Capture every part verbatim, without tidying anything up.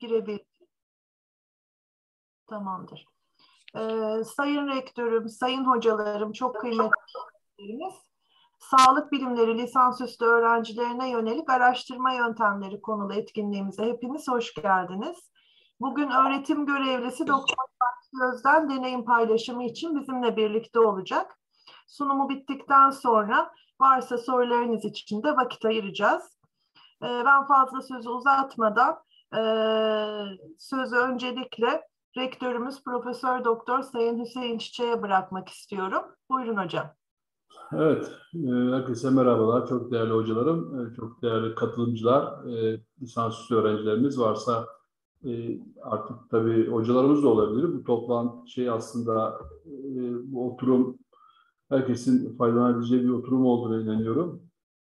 girebilir. Tamamdır. Ee, sayın rektörüm, sayın hocalarım, çok kıymetlilerimiz, sağlık bilimleri lisansüstü öğrencilerine yönelik araştırma yöntemleri konulu etkinliğimize hepiniz hoş geldiniz. Bugün öğretim görevlisi Doktor Fatih Özden deneyim paylaşımı için bizimle birlikte olacak. Sunumu bittikten sonra varsa sorularınız için de vakit ayıracağız. Ee, ben fazla sözü uzatmadan e, sözü öncelikle rektörümüz Profesör Doktor Sayın Hüseyin Çiçek'e bırakmak istiyorum. Buyurun hocam. Evet, herkese merhabalar. Çok değerli hocalarım, çok değerli katılımcılar, lisansüstü öğrencilerimiz varsa artık tabii hocalarımız da olabilir. Bu toplantı şey aslında bu oturum herkesin faydalanabileceği bir oturum olduğunu inanıyorum.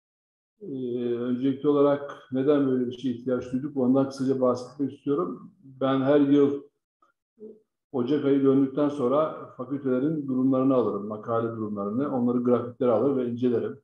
Öncelikli olarak neden böyle bir şeye ihtiyaç duyduk? Ondan kısaca bahsetmek istiyorum. Ben her yıl Ocak ayı döndükten sonra fakültelerin durumlarını alırım, makale durumlarını, onları grafiklere alır ve incelerim.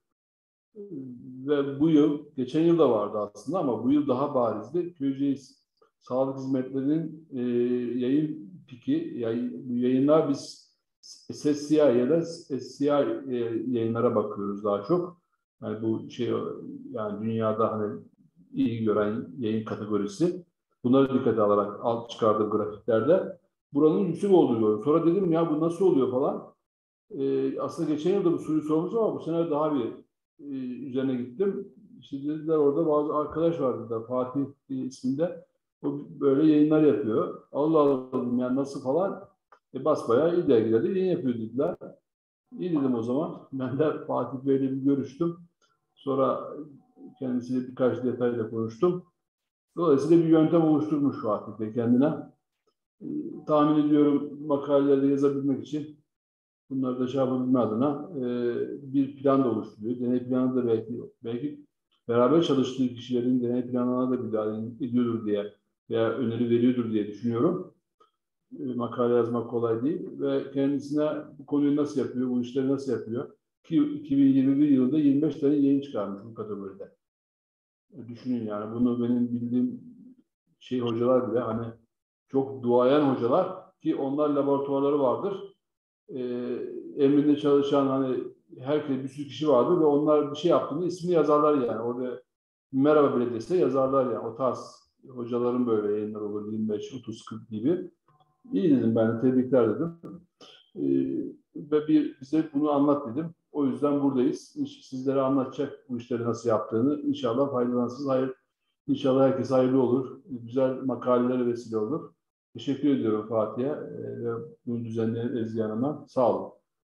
Ve bu yıl, geçen yıl da vardı aslında ama bu yıl daha barizdi. Köyceğiz Sağlık Hizmetleri'nin e, yayın piki, yayın, bu yayınlar biz S S C I ya da S C I e, yayınlara bakıyoruz daha çok. Yani bu şey, yani dünyada hani iyi gören yayın kategorisi. Bunları dikkate alarak alt çıkardığım grafiklerde buranın yüksek olduğunu gördüm. Sonra dedim ya bu nasıl oluyor falan. Ee, aslında geçen yılda bu soruyu sormuştum ama bu sene daha bir e, üzerine gittim. İşte dediler orada bazı arkadaş vardı da Fatih isminde. O böyle yayınlar yapıyor. Allah Allah dedim yani nasıl falan. E, basbayağı iyi dergilerde yayın yapıyor dediler. İyi dedim o zaman. Ben de Fatih Bey'le bir görüştüm. Sonra kendisiyle birkaç detayla konuştum. Dolayısıyla bir yöntem oluşturmuş Fatih Bey kendine. E, tahmin ediyorum makalelerde yazabilmek için bunları da şey yapabilme adına e, bir plan da oluşturuyor. Deney planı da belki, belki beraber çalıştığı kişilerin deney planına da müdahale ediyordur diye veya öneri veriyordur diye düşünüyorum. E, makale yazmak kolay değil ve kendisine bu konuyu nasıl yapıyor, bu işleri nasıl yapıyor? Ki iki bin yirmi bir yılında yirmi beş tane yayın çıkarmış bu kategoride. E, düşünün yani bunu benim bildiğim şey hocalar bile hani çok duayen hocalar ki onlar laboratuvarları vardır. E, emrinde çalışan hani herkes bir sürü kişi vardır ve onlar bir şey yaptığında ismini yazarlar yani. Orada merhaba bile dese yazarlar yani. O tarz hocaların böyle yayınlar olur yirmi beş otuz kırk gibi. İyi dedim ben de tebrikler dedim. E, ve bir bize bunu anlat dedim. O yüzden buradayız. Sizlere anlatacak bu işleri nasıl yaptığını. İnşallah faydalanırsınız. Hayır, İnşallah herkes hayırlı olur. Güzel makalelere vesile olur. Teşekkür ediyorum Fatih'e ve bunu düzenleyen Ezgi Hanım'a. Sağ olun.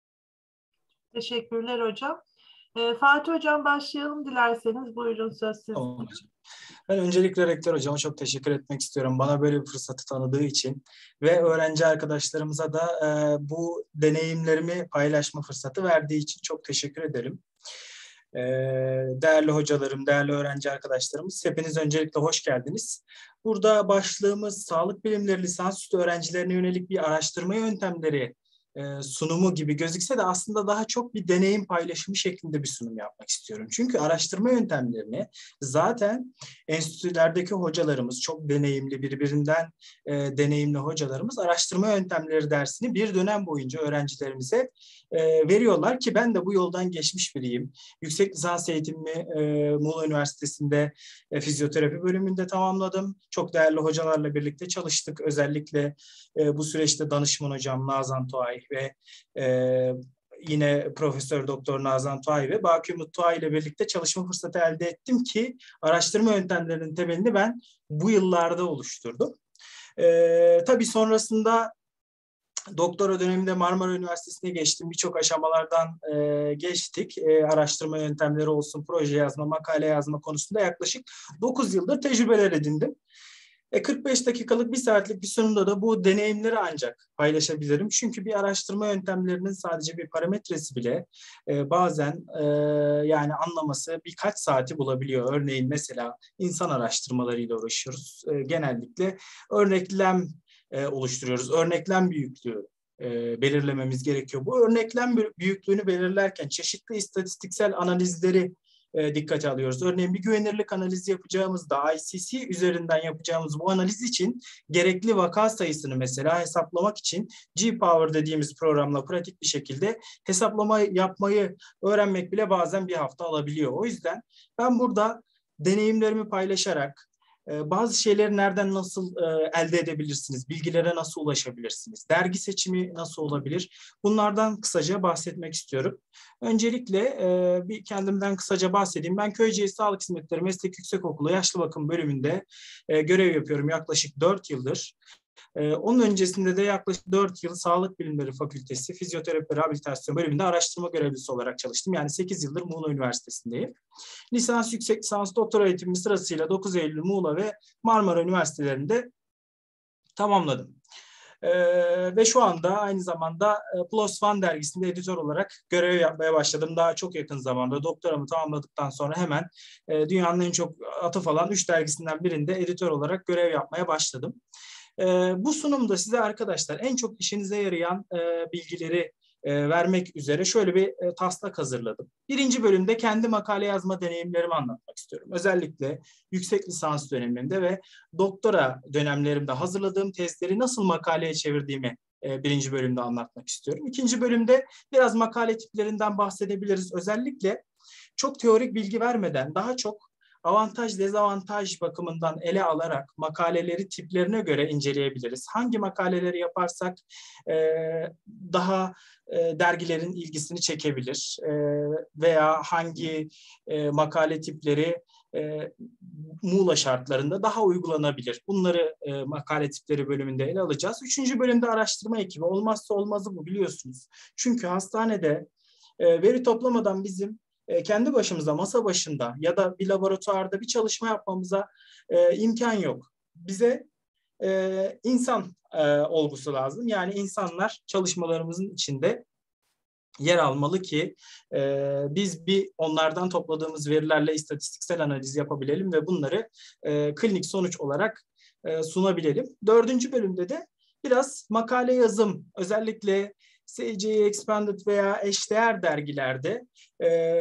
Teşekkürler hocam. Ee, Fatih hocam başlayalım dilerseniz. Buyurun söz sizin. Tamam. Ben öncelikle rektör hocama çok teşekkür etmek istiyorum. Bana böyle bir fırsatı tanıdığı için ve öğrenci arkadaşlarımıza da e, bu deneyimlerimi paylaşma fırsatı verdiği için çok teşekkür ederim. E, değerli hocalarım, değerli öğrenci arkadaşlarımız, hepiniz öncelikle hoş geldiniz. Burada başlığımız sağlık bilimleri lisansüstü öğrencilerine yönelik bir araştırma yöntemleri sunumu gibi gözükse de aslında daha çok bir deneyim paylaşımı şeklinde bir sunum yapmak istiyorum. Çünkü araştırma yöntemlerini zaten enstitülerdeki hocalarımız, çok deneyimli, birbirinden e, deneyimli hocalarımız araştırma yöntemleri dersini bir dönem boyunca öğrencilerimize e, veriyorlar ki ben de bu yoldan geçmiş biriyim. Yüksek lisans eğitimimi e, Muğla Üniversitesi'nde e, fizyoterapi bölümünde tamamladım. Çok değerli hocalarla birlikte çalıştık. Özellikle e, bu süreçte danışman hocam Nazan Tuay ve e, yine Profesör Doktor Nazan Tuay ve Baki Umut Tuay ile birlikte çalışma fırsatı elde ettim ki araştırma yöntemlerinin temelini ben bu yıllarda oluşturdum. E, tabii sonrasında doktora döneminde Marmara Üniversitesi'ne geçtim. Birçok aşamalardan e, geçtik. E, araştırma yöntemleri olsun, proje yazma, makale yazma konusunda yaklaşık dokuz yıldır tecrübeler edindim. E, kırk beş dakikalık, bir saatlik bir sunumda da bu deneyimleri ancak paylaşabilirim. Çünkü bir araştırma yöntemlerinin sadece bir parametresi bile e, bazen e, yani anlaması birkaç saati bulabiliyor. Örneğin mesela insan araştırmalarıyla uğraşıyoruz. E, genellikle örneklem e, oluşturuyoruz. Örneklem büyüklüğü e, belirlememiz gerekiyor. Bu örneklem büyüklüğünü belirlerken çeşitli istatistiksel analizleri e, dikkate alıyoruz. Örneğin bir güvenirlik analizi yapacağımızda I C C üzerinden yapacağımız bu analiz için gerekli vaka sayısını mesela hesaplamak için G-Power dediğimiz programla pratik bir şekilde hesaplama yapmayı öğrenmek bile bazen bir hafta alabiliyor. O yüzden ben burada deneyimlerimi paylaşarak e, bazı şeyleri nereden nasıl e, elde edebilirsiniz, bilgilere nasıl ulaşabilirsiniz, dergi seçimi nasıl olabilir, bunlardan kısaca bahsetmek istiyorum. Öncelikle e, bir kendimden kısaca bahsedeyim. Ben Köyceğiz Sağlık Hizmetleri Meslek Yüksekokulu Yaşlı Bakım bölümünde e, görev yapıyorum yaklaşık dört yıldır. Ee, onun öncesinde de yaklaşık dört yıl Sağlık Bilimleri Fakültesi Fizyoterapi Rehabilitasyon bölümünde araştırma görevlisi olarak çalıştım. Yani sekiz yıldır Muğla Üniversitesi'ndeyim. Lisans, yüksek lisans, doktora eğitimi sırasıyla dokuz Eylül Muğla ve Marmara Üniversitelerinde tamamladım. Ee, ve şu anda aynı zamanda e, PLOS ONE dergisinde editör olarak görev yapmaya başladım. Daha çok yakın zamanda doktoramı tamamladıktan sonra hemen e, dünyanın en çok atıf alan üç dergisinden birinde editör olarak görev yapmaya başladım. E, bu sunumda size arkadaşlar en çok işinize yarayan e, bilgileri e, vermek üzere şöyle bir e, taslak hazırladım. Birinci bölümde kendi makale yazma deneyimlerimi anlatmak istiyorum. Özellikle yüksek lisans döneminde ve doktora dönemlerimde hazırladığım tezleri nasıl makaleye çevirdiğimi e, birinci bölümde anlatmak istiyorum. İkinci bölümde biraz makale tiplerinden bahsedebiliriz. Özellikle çok teorik bilgi vermeden daha çok avantaj dezavantaj bakımından ele alarak makaleleri tiplerine göre inceleyebiliriz. Hangi makaleleri yaparsak e, daha e, dergilerin ilgisini çekebilir e, veya hangi e, makale tipleri e, Muğla şartlarında daha uygulanabilir. Bunları e, makale tipleri bölümünde ele alacağız. Üçüncü bölümde araştırma ekibi. Olmazsa olmazı bu, biliyorsunuz. Çünkü hastanede e, veri toplamadan bizim kendi başımıza masa başında ya da bir laboratuvarda bir çalışma yapmamıza e, imkan yok. Bize e, insan e, olgusu lazım. Yani insanlar çalışmalarımızın içinde yer almalı ki e, biz bir onlardan topladığımız verilerle istatistiksel analiz yapabilelim ve bunları e, klinik sonuç olarak e, sunabilelim. Dördüncü bölümde de biraz makale yazım, özellikle C J Expanded veya eşdeğer dergilerde e,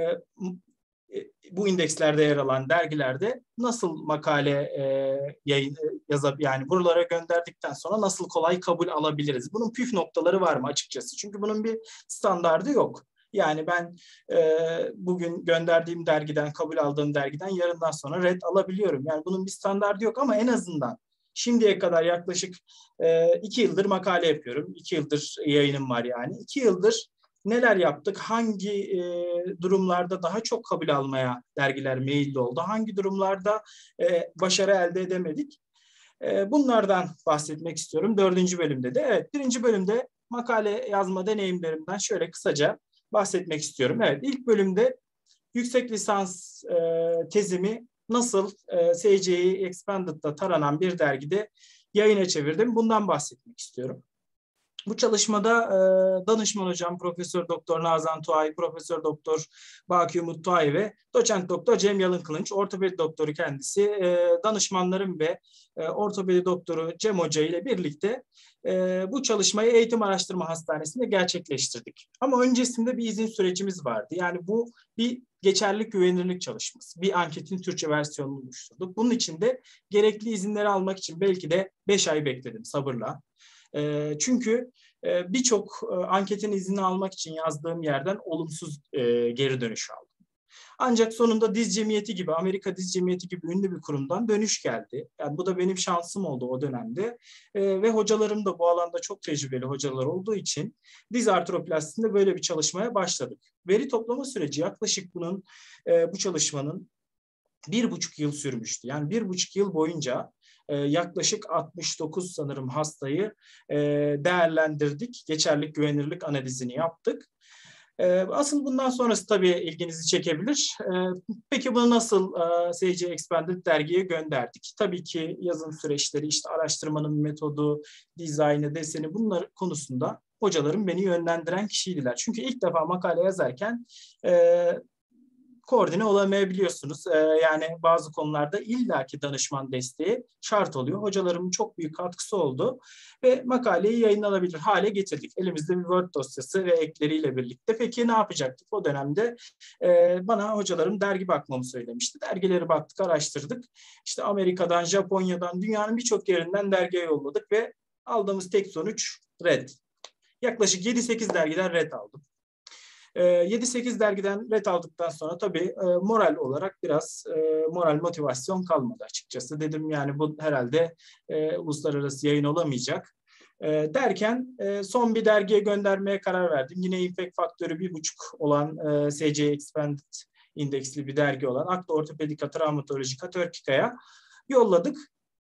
bu indekslerde yer alan dergilerde nasıl makale e, yayın yazıp yani buralara gönderdikten sonra nasıl kolay kabul alabiliriz? Bunun püf noktaları var mı açıkçası? Çünkü bunun bir standardı yok. Yani ben e, bugün gönderdiğim dergiden, kabul aldığım dergiden yarından sonra red alabiliyorum. Yani bunun bir standardı yok ama en azından şimdiye kadar yaklaşık e, iki yıldır makale yapıyorum. İki yıldır yayınım var yani. İki yıldır neler yaptık? Hangi e, durumlarda daha çok kabul almaya dergiler meyilli oldu? Hangi durumlarda e, başarı elde edemedik? E, bunlardan bahsetmek istiyorum. Dördüncü bölümde de. Evet, birinci bölümde makale yazma deneyimlerimden şöyle kısaca bahsetmek istiyorum. Evet, ilk bölümde yüksek lisans e, tezimi nasıl e, C J Expanded'da taranan bir dergide yayına çevirdim. Bundan bahsetmek istiyorum. Bu çalışmada e, danışman hocam Profesör Doktor Nazan Tuay, Profesör Doktor Baki Umut Tuay ve Doçent Doktor Cem Yalınkılıç, ortopedi doktoru kendisi, e, danışmanlarım ve e, ortopedi doktoru Cem Hoca ile birlikte e, bu çalışmayı Eğitim Araştırma Hastanesi'nde gerçekleştirdik. Ama öncesinde bir izin sürecimiz vardı. Yani bu bir geçerlilik güvenilirlik çalışması. Bir anketin Türkçe versiyonunu oluşturduk. Bunun için de gerekli izinleri almak için belki de beş ay bekledim sabırla. Çünkü birçok anketin izni almak için yazdığım yerden olumsuz geri dönüş aldım. Ancak sonunda Diz Cemiyeti gibi, Amerika Diz Cemiyeti gibi ünlü bir kurumdan dönüş geldi. Yani bu da benim şansım oldu o dönemde. Ve hocalarım da bu alanda çok tecrübeli hocalar olduğu için diz artroplastisinde böyle bir çalışmaya başladık. Veri toplama süreci yaklaşık bunun, bu çalışmanın bir buçuk yıl sürmüştü. Yani bir buçuk yıl boyunca e, yaklaşık altmış dokuz sanırım hastayı e, değerlendirdik. Geçerlilik güvenilirlik analizini yaptık. E, asıl bundan sonrası tabii ilginizi çekebilir. E, peki bunu nasıl e, C J Expanded dergiye gönderdik? Tabii ki yazım süreçleri, işte araştırmanın metodu, dizaynı, deseni bunlar konusunda hocalarım beni yönlendiren kişiydiler. Çünkü ilk defa makale yazarken e, koordine olamayabiliyorsunuz. Ee, yani bazı konularda illaki danışman desteği şart oluyor. Hocalarımın çok büyük katkısı oldu ve makaleyi yayınlanabilir hale getirdik. Elimizde bir Word dosyası ve ekleriyle birlikte. Peki ne yapacaktık? O dönemde e, bana hocalarım dergi bakmamı söylemişti. Dergileri baktık, araştırdık. İşte Amerika'dan, Japonya'dan, dünyanın birçok yerinden dergiye yolladık ve aldığımız tek sonuç red. Yaklaşık yedi sekiz dergiden red aldım. yedi sekiz dergiden ret aldıktan sonra tabii e, moral olarak biraz e, moral motivasyon kalmadı açıkçası. Dedim yani bu herhalde e, uluslararası yayın olamayacak. E, derken e, son bir dergiye göndermeye karar verdim. Yine impact faktörü bir buçuk olan e, S C Expanded indeksli bir dergi olan Akta Ortopedika Travmatolojika Turkika'ya yolladık.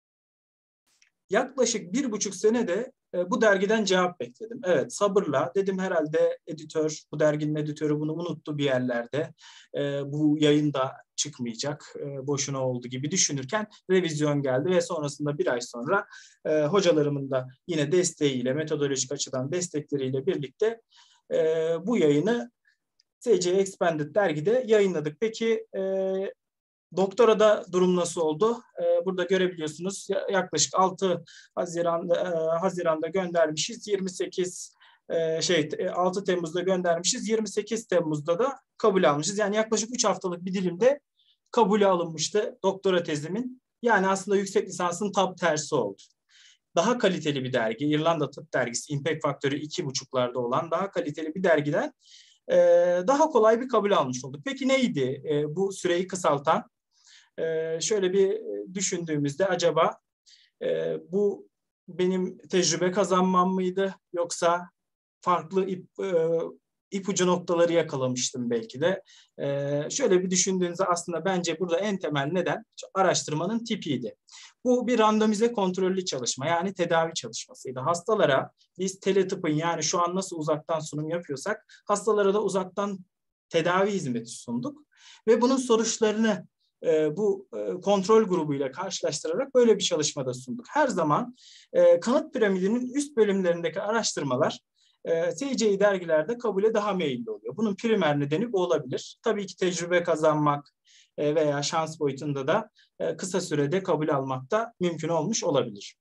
Yaklaşık bir buçuk sene de e, bu dergiden cevap bekledim. Evet, sabırla dedim herhalde editör, bu derginin editörü bunu unuttu bir yerlerde. E, bu yayın da çıkmayacak, e, boşuna oldu gibi düşünürken revizyon geldi ve sonrasında bir ay sonra e, hocalarımın da yine desteğiyle, metodolojik açıdan destekleriyle birlikte e, bu yayını S C Expanded dergide yayınladık. Peki e, doktorada durum nasıl oldu? Ee, burada görebiliyorsunuz. Yaklaşık altı Haziran'da e, Haziran'da göndermişiz. yirmi sekiz e, şey altı Temmuz'da göndermişiz. yirmi sekiz Temmuz'da da kabul almışız. Yani yaklaşık üç haftalık bir dilimde kabule alınmıştı doktora tezimin. Yani aslında yüksek lisansın tam tersi oldu. Daha kaliteli bir dergi, İrlanda Tıp Dergisi, impact faktörü iki buçuklarda olan daha kaliteli bir dergiden e, daha kolay bir kabul almış olduk. Peki neydi e, bu süreyi kısaltan? Ee, şöyle bir düşündüğümüzde acaba e, bu benim tecrübe kazanmam mıydı yoksa farklı ip, e, ipucu noktaları yakalamıştım belki de. E, şöyle bir düşündüğünüzde aslında bence burada en temel neden araştırmanın tipiydi. Bu bir randomize kontrollü çalışma yani tedavi çalışmasıydı. Hastalara biz teletıpın yani şu an nasıl uzaktan sunum yapıyorsak hastalara da uzaktan tedavi hizmeti sunduk ve bunun sonuçlarını E, bu e, kontrol grubuyla karşılaştırarak böyle bir çalışmada sunduk. Her zaman e, kanıt piramidinin üst bölümlerindeki araştırmalar e, S C I dergilerde kabule daha meyilli oluyor. Bunun primer nedeni bu olabilir. Tabii ki tecrübe kazanmak e, veya şans boyutunda da e, kısa sürede kabul almak da mümkün olmuş olabilir.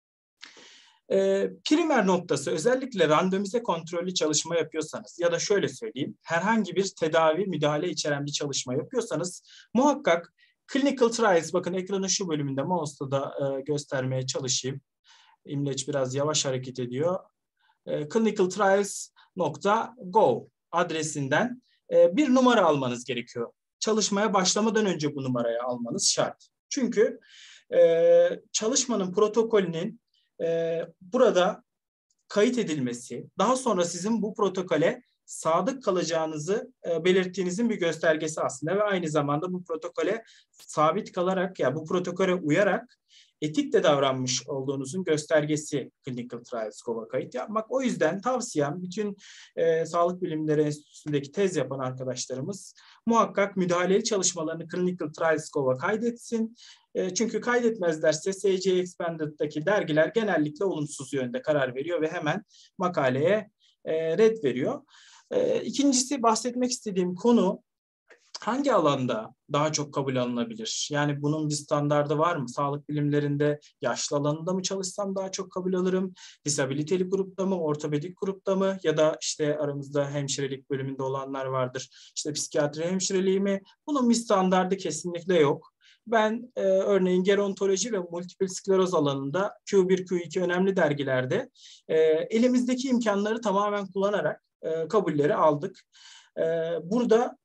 E, primer noktası özellikle randomize kontrollü çalışma yapıyorsanız ya da şöyle söyleyeyim herhangi bir tedavi müdahale içeren bir çalışma yapıyorsanız muhakkak clinical trials bakın ekranın şu bölümünde mouse'la da e, göstermeye çalışayım. İmleç biraz yavaş hareket ediyor. E, clinical trials nokta gov adresinden e, bir numara almanız gerekiyor. Çalışmaya başlamadan önce bu numarayı almanız şart. Çünkü e, çalışmanın protokolünün Ee, burada kayıt edilmesi, daha sonra sizin bu protokole sadık kalacağınızı e, belirttiğinizin bir göstergesi aslında ve aynı zamanda bu protokole sabit kalarak ya bu protokole uyarak etikle davranmış olduğunuzun göstergesi Clinical Trials Gov'a kayıt yapmak. O yüzden tavsiyem bütün e, Sağlık Bilimleri Enstitüsü'ndeki tez yapan arkadaşlarımız muhakkak müdahaleli çalışmalarını Clinical Trials Gov'a kaydetsin. E, çünkü kaydetmezlerse S C Expanded'daki dergiler genellikle olumsuz yönde karar veriyor ve hemen makaleye e, red veriyor. E, ikincisi bahsetmek istediğim konu hangi alanda daha çok kabul alınabilir? Yani bunun bir standardı var mı? Sağlık bilimlerinde yaşlı alanında mı çalışsam daha çok kabul alırım? Disabiliteli grupta mı? Ortopedik grupta mı? Ya da işte aramızda hemşirelik bölümünde olanlar vardır. İşte psikiyatri hemşireliği mi? Bunun bir standardı kesinlikle yok. Ben e, örneğin gerontoloji ve multiple skleroz alanında Q bir Q iki önemli dergilerde e, elimizdeki imkanları tamamen kullanarak e, kabulleri aldık. E, burada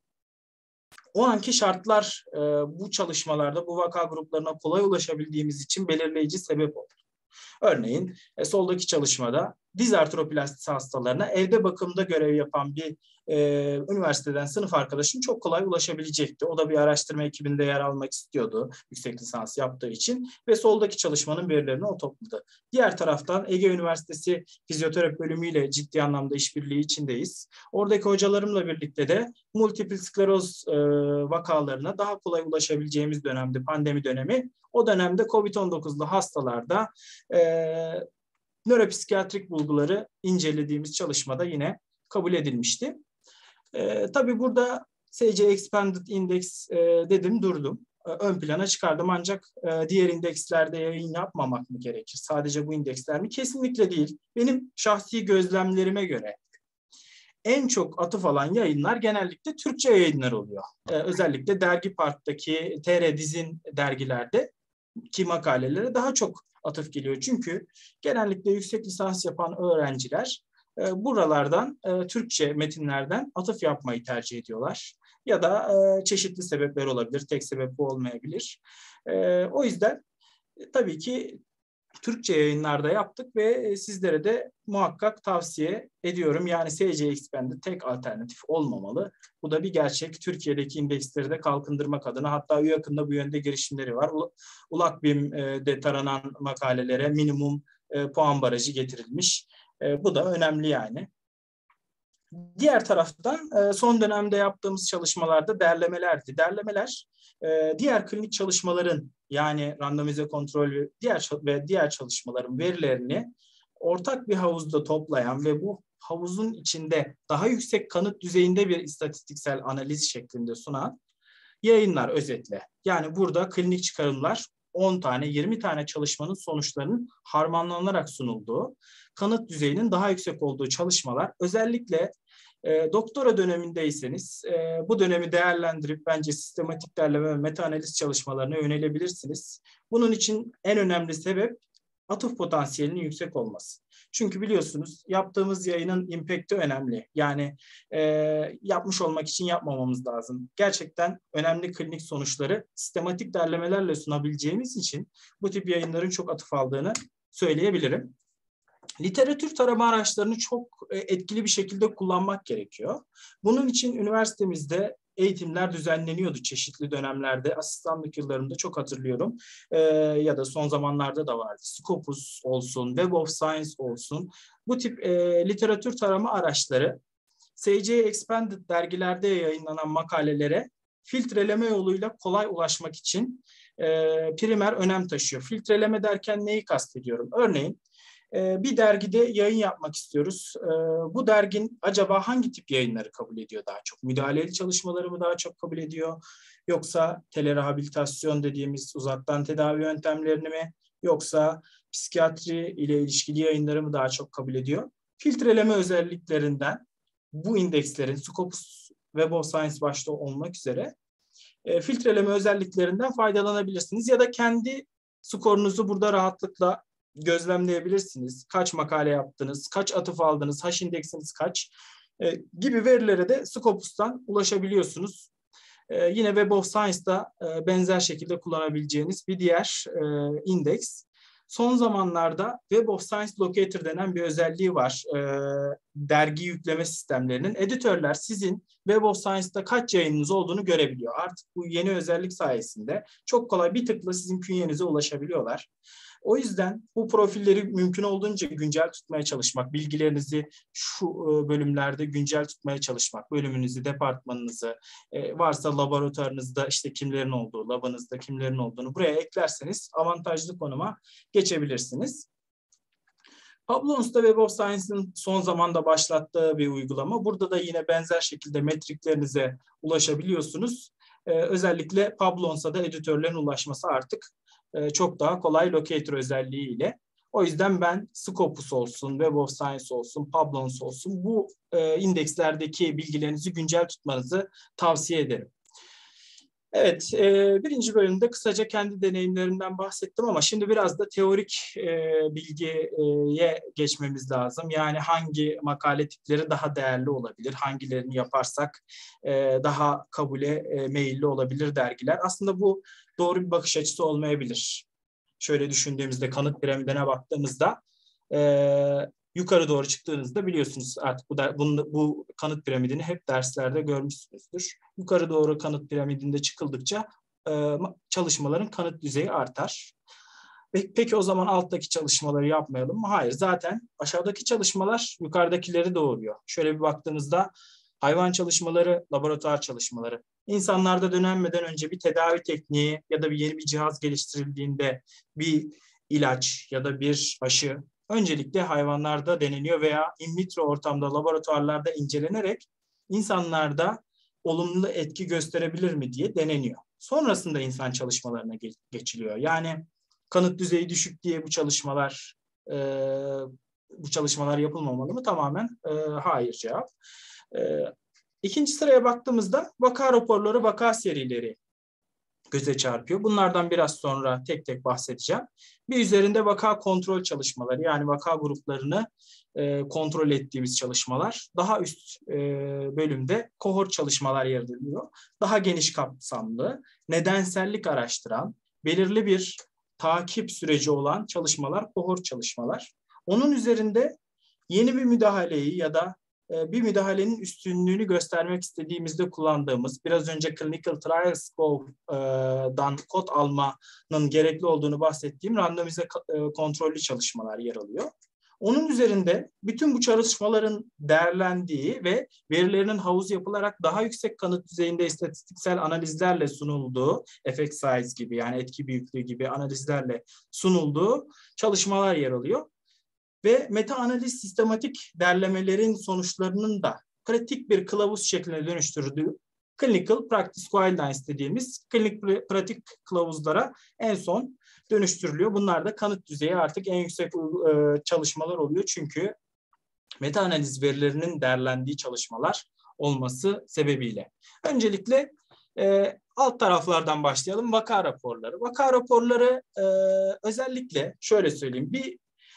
o anki şartlar e, bu çalışmalarda bu vaka gruplarına kolay ulaşabildiğimiz için belirleyici sebep oldu. Örneğin e, soldaki çalışmada diz artroplastisi hastalarına evde bakımda görev yapan bir e, üniversiteden sınıf arkadaşım çok kolay ulaşabilecekti. O da bir araştırma ekibinde yer almak istiyordu yüksek lisans yaptığı için ve soldaki çalışmanın verilerini o topladı. Diğer taraftan Ege Üniversitesi fizyoterapi bölümüyle ciddi anlamda işbirliği içindeyiz. Oradaki hocalarımla birlikte de multiple skleroz e, vakalarına daha kolay ulaşabileceğimiz dönemde, pandemi dönemi. O dönemde kovid on dokuzlu hastalarda e, nöropsikiyatrik bulguları incelediğimiz çalışmada yine kabul edilmişti. E, tabii burada S C Expanded Index e, dedim durdum. E, ön plana çıkardım ancak e, diğer indekslerde yayın yapmamak mı gerekir? Sadece bu indeksler mi? Kesinlikle değil. Benim şahsi gözlemlerime göre en çok atıf alan yayınlar genellikle Türkçe yayınlar oluyor. Ee, özellikle Dergi Park'taki T R Dizin dergilerde ki makalelere daha çok atıf geliyor. Çünkü genellikle yüksek lisans yapan öğrenciler e, buralardan e, Türkçe metinlerden atıf yapmayı tercih ediyorlar. Ya da e, çeşitli sebepler olabilir. Tek sebep bu olmayabilir. E, o yüzden e, tabii ki Türkçe yayınlarda yaptık ve sizlere de muhakkak tavsiye ediyorum. Yani S C Expand'de tek alternatif olmamalı. Bu da bir gerçek. Türkiye'deki indeksleri de kalkındırmak adına, hatta yakında bu yönde girişimleri var. ULAKBİM'de taranan makalelere minimum puan barajı getirilmiş. Bu da önemli yani. Diğer taraftan son dönemde yaptığımız çalışmalarda derlemelerdi. Derlemeler diğer klinik çalışmaların, yani randomize kontrol ve diğer ve diğer çalışmaların verilerini ortak bir havuzda toplayan ve bu havuzun içinde daha yüksek kanıt düzeyinde bir istatistiksel analiz şeklinde sunan yayınlar özetle. Yani burada klinik çıkarımlar on tane, yirmi tane çalışmanın sonuçlarının harmanlanarak sunulduğu, kanıt düzeyinin daha yüksek olduğu çalışmalar. Özellikle e, doktora dönemindeyseniz e, bu dönemi değerlendirip bence sistematik derleme ve meta-analiz çalışmalarına yönelebilirsiniz. Bunun için en önemli sebep atıf potansiyelinin yüksek olması. Çünkü biliyorsunuz yaptığımız yayının impact'i önemli. Yani e, yapmış olmak için yapmamamız lazım. Gerçekten önemli klinik sonuçları sistematik derlemelerle sunabileceğimiz için bu tip yayınların çok atıf aldığını söyleyebilirim. Literatür tarama araçlarını çok etkili bir şekilde kullanmak gerekiyor. Bunun için üniversitemizde eğitimler düzenleniyordu çeşitli dönemlerde. Asistanlık yıllarımda çok hatırlıyorum. Ee, ya da son zamanlarda da vardı. Scopus olsun, Web of Science olsun. Bu tip e, literatür tarama araçları S C Expanded dergilerde yayınlanan makalelere filtreleme yoluyla kolay ulaşmak için e, primer önem taşıyor. Filtreleme derken neyi kastediyorum? Örneğin bir dergide yayın yapmak istiyoruz. Bu dergin acaba hangi tip yayınları kabul ediyor daha çok? Müdahaleli çalışmaları mı daha çok kabul ediyor? Yoksa telerehabilitasyon dediğimiz uzaktan tedavi yöntemlerini mi? Yoksa psikiyatri ile ilişkili yayınları mı daha çok kabul ediyor? Filtreleme özelliklerinden bu indekslerin, Scopus, Web of Science başta olmak üzere filtreleme özelliklerinden faydalanabilirsiniz. Ya da kendi skorunuzu burada rahatlıkla gözlemleyebilirsiniz. Kaç makale yaptınız, kaç atıf aldınız, H indeksiniz kaç e, gibi verilere de Scopus'tan ulaşabiliyorsunuz. E, yine Web of Science'da e, benzer şekilde kullanabileceğiniz bir diğer e, indeks. Son zamanlarda Web of Science Locator denen bir özelliği var. E, dergi yükleme sistemlerinin. Editörler sizin Web of Science'da kaç yayınınız olduğunu görebiliyor. Artık bu yeni özellik sayesinde çok kolay bir tıkla sizin künyenize ulaşabiliyorlar. O yüzden bu profilleri mümkün olduğunca güncel tutmaya çalışmak, bilgilerinizi şu bölümlerde güncel tutmaya çalışmak, bölümünüzü, departmanınızı, varsa laboratuvarınızda işte kimlerin olduğu, labınızda kimlerin olduğunu buraya eklerseniz avantajlı konuma geçebilirsiniz. Pablons'ta Web of Science'ın son zamanda başlattığı bir uygulama. Burada da yine benzer şekilde metriklerinize ulaşabiliyorsunuz. Ee, özellikle Pablons'a da editörlerin ulaşması artık e, çok daha kolay locator özelliğiyle. O yüzden ben Scopus olsun, Web of Science olsun, Pablons olsun bu e, indekslerdeki bilgilerinizi güncel tutmanızı tavsiye ederim. Evet, e, birinci bölümde kısaca kendi deneyimlerimden bahsettim ama şimdi biraz da teorik e, bilgiye geçmemiz lazım. Yani hangi makale tipleri daha değerli olabilir, hangilerini yaparsak e, daha kabule e, meyilli olabilir dergiler. Aslında bu doğru bir bakış açısı olmayabilir. Şöyle düşündüğümüzde, kanıt piramidine baktığımızda e, yukarı doğru çıktığınızda biliyorsunuz artık bu, bu, bu kanıt piramidini hep derslerde görmüşsünüzdür. Yukarı doğru kanıt piramidinde çıkıldıkça e, çalışmaların kanıt düzeyi artar. Peki o zaman alttaki çalışmaları yapmayalım mı? Hayır, zaten aşağıdaki çalışmalar yukarıdakileri doğuruyor. Şöyle bir baktığınızda hayvan çalışmaları, laboratuvar çalışmaları. İnsanlarda denenmeden önce bir tedavi tekniği ya da bir yeni bir cihaz geliştirildiğinde bir ilaç ya da bir aşı öncelikle hayvanlarda deneniyor veya in vitro ortamda, laboratuvarlarda incelenerek insanlarda olumlu etki gösterebilir mi diye deneniyor. Sonrasında insan çalışmalarına geçiliyor. Yani kanıt düzeyi düşük diye bu çalışmalar e, bu çalışmalar yapılmamalı mı? Tamamen e, hayır cevap. E, ikinci sıraya baktığımızda vaka raporları, vaka serileri göze çarpıyor. Bunlardan biraz sonra tek tek bahsedeceğim. Bir üzerinde vaka kontrol çalışmaları, yani vaka gruplarını e, kontrol ettiğimiz çalışmalar. Daha üst e, bölümde kohort çalışmalar yer alıyor. Daha geniş kapsamlı, nedensellik araştıran, belirli bir takip süreci olan çalışmalar, kohort çalışmalar. Onun üzerinde yeni bir müdahaleyi ya da bir müdahalenin üstünlüğünü göstermek istediğimizde kullandığımız, biraz önce Clinical Trial Scope'dan kod almanın gerekli olduğunu bahsettiğim randomize kontrollü çalışmalar yer alıyor. Onun üzerinde bütün bu çalışmaların değerlendiği ve verilerinin havuz yapılarak daha yüksek kanıt düzeyinde istatistiksel analizlerle sunulduğu, effect size gibi, yani etki büyüklüğü gibi analizlerle sunulduğu çalışmalar yer alıyor. Ve meta analiz sistematik derlemelerin sonuçlarının da pratik bir kılavuz şekline dönüştürdüğü Clinical Practice Guidelines dediğimiz klinik pratik kılavuzlara en son dönüştürülüyor. Bunlar da kanıt düzeyi artık en yüksek çalışmalar oluyor. Çünkü meta analiz verilerinin değerlendiği çalışmalar olması sebebiyle. Öncelikle e, alt taraflardan başlayalım. Vaka raporları. Vaka raporları e, özellikle şöyle söyleyeyim. Bir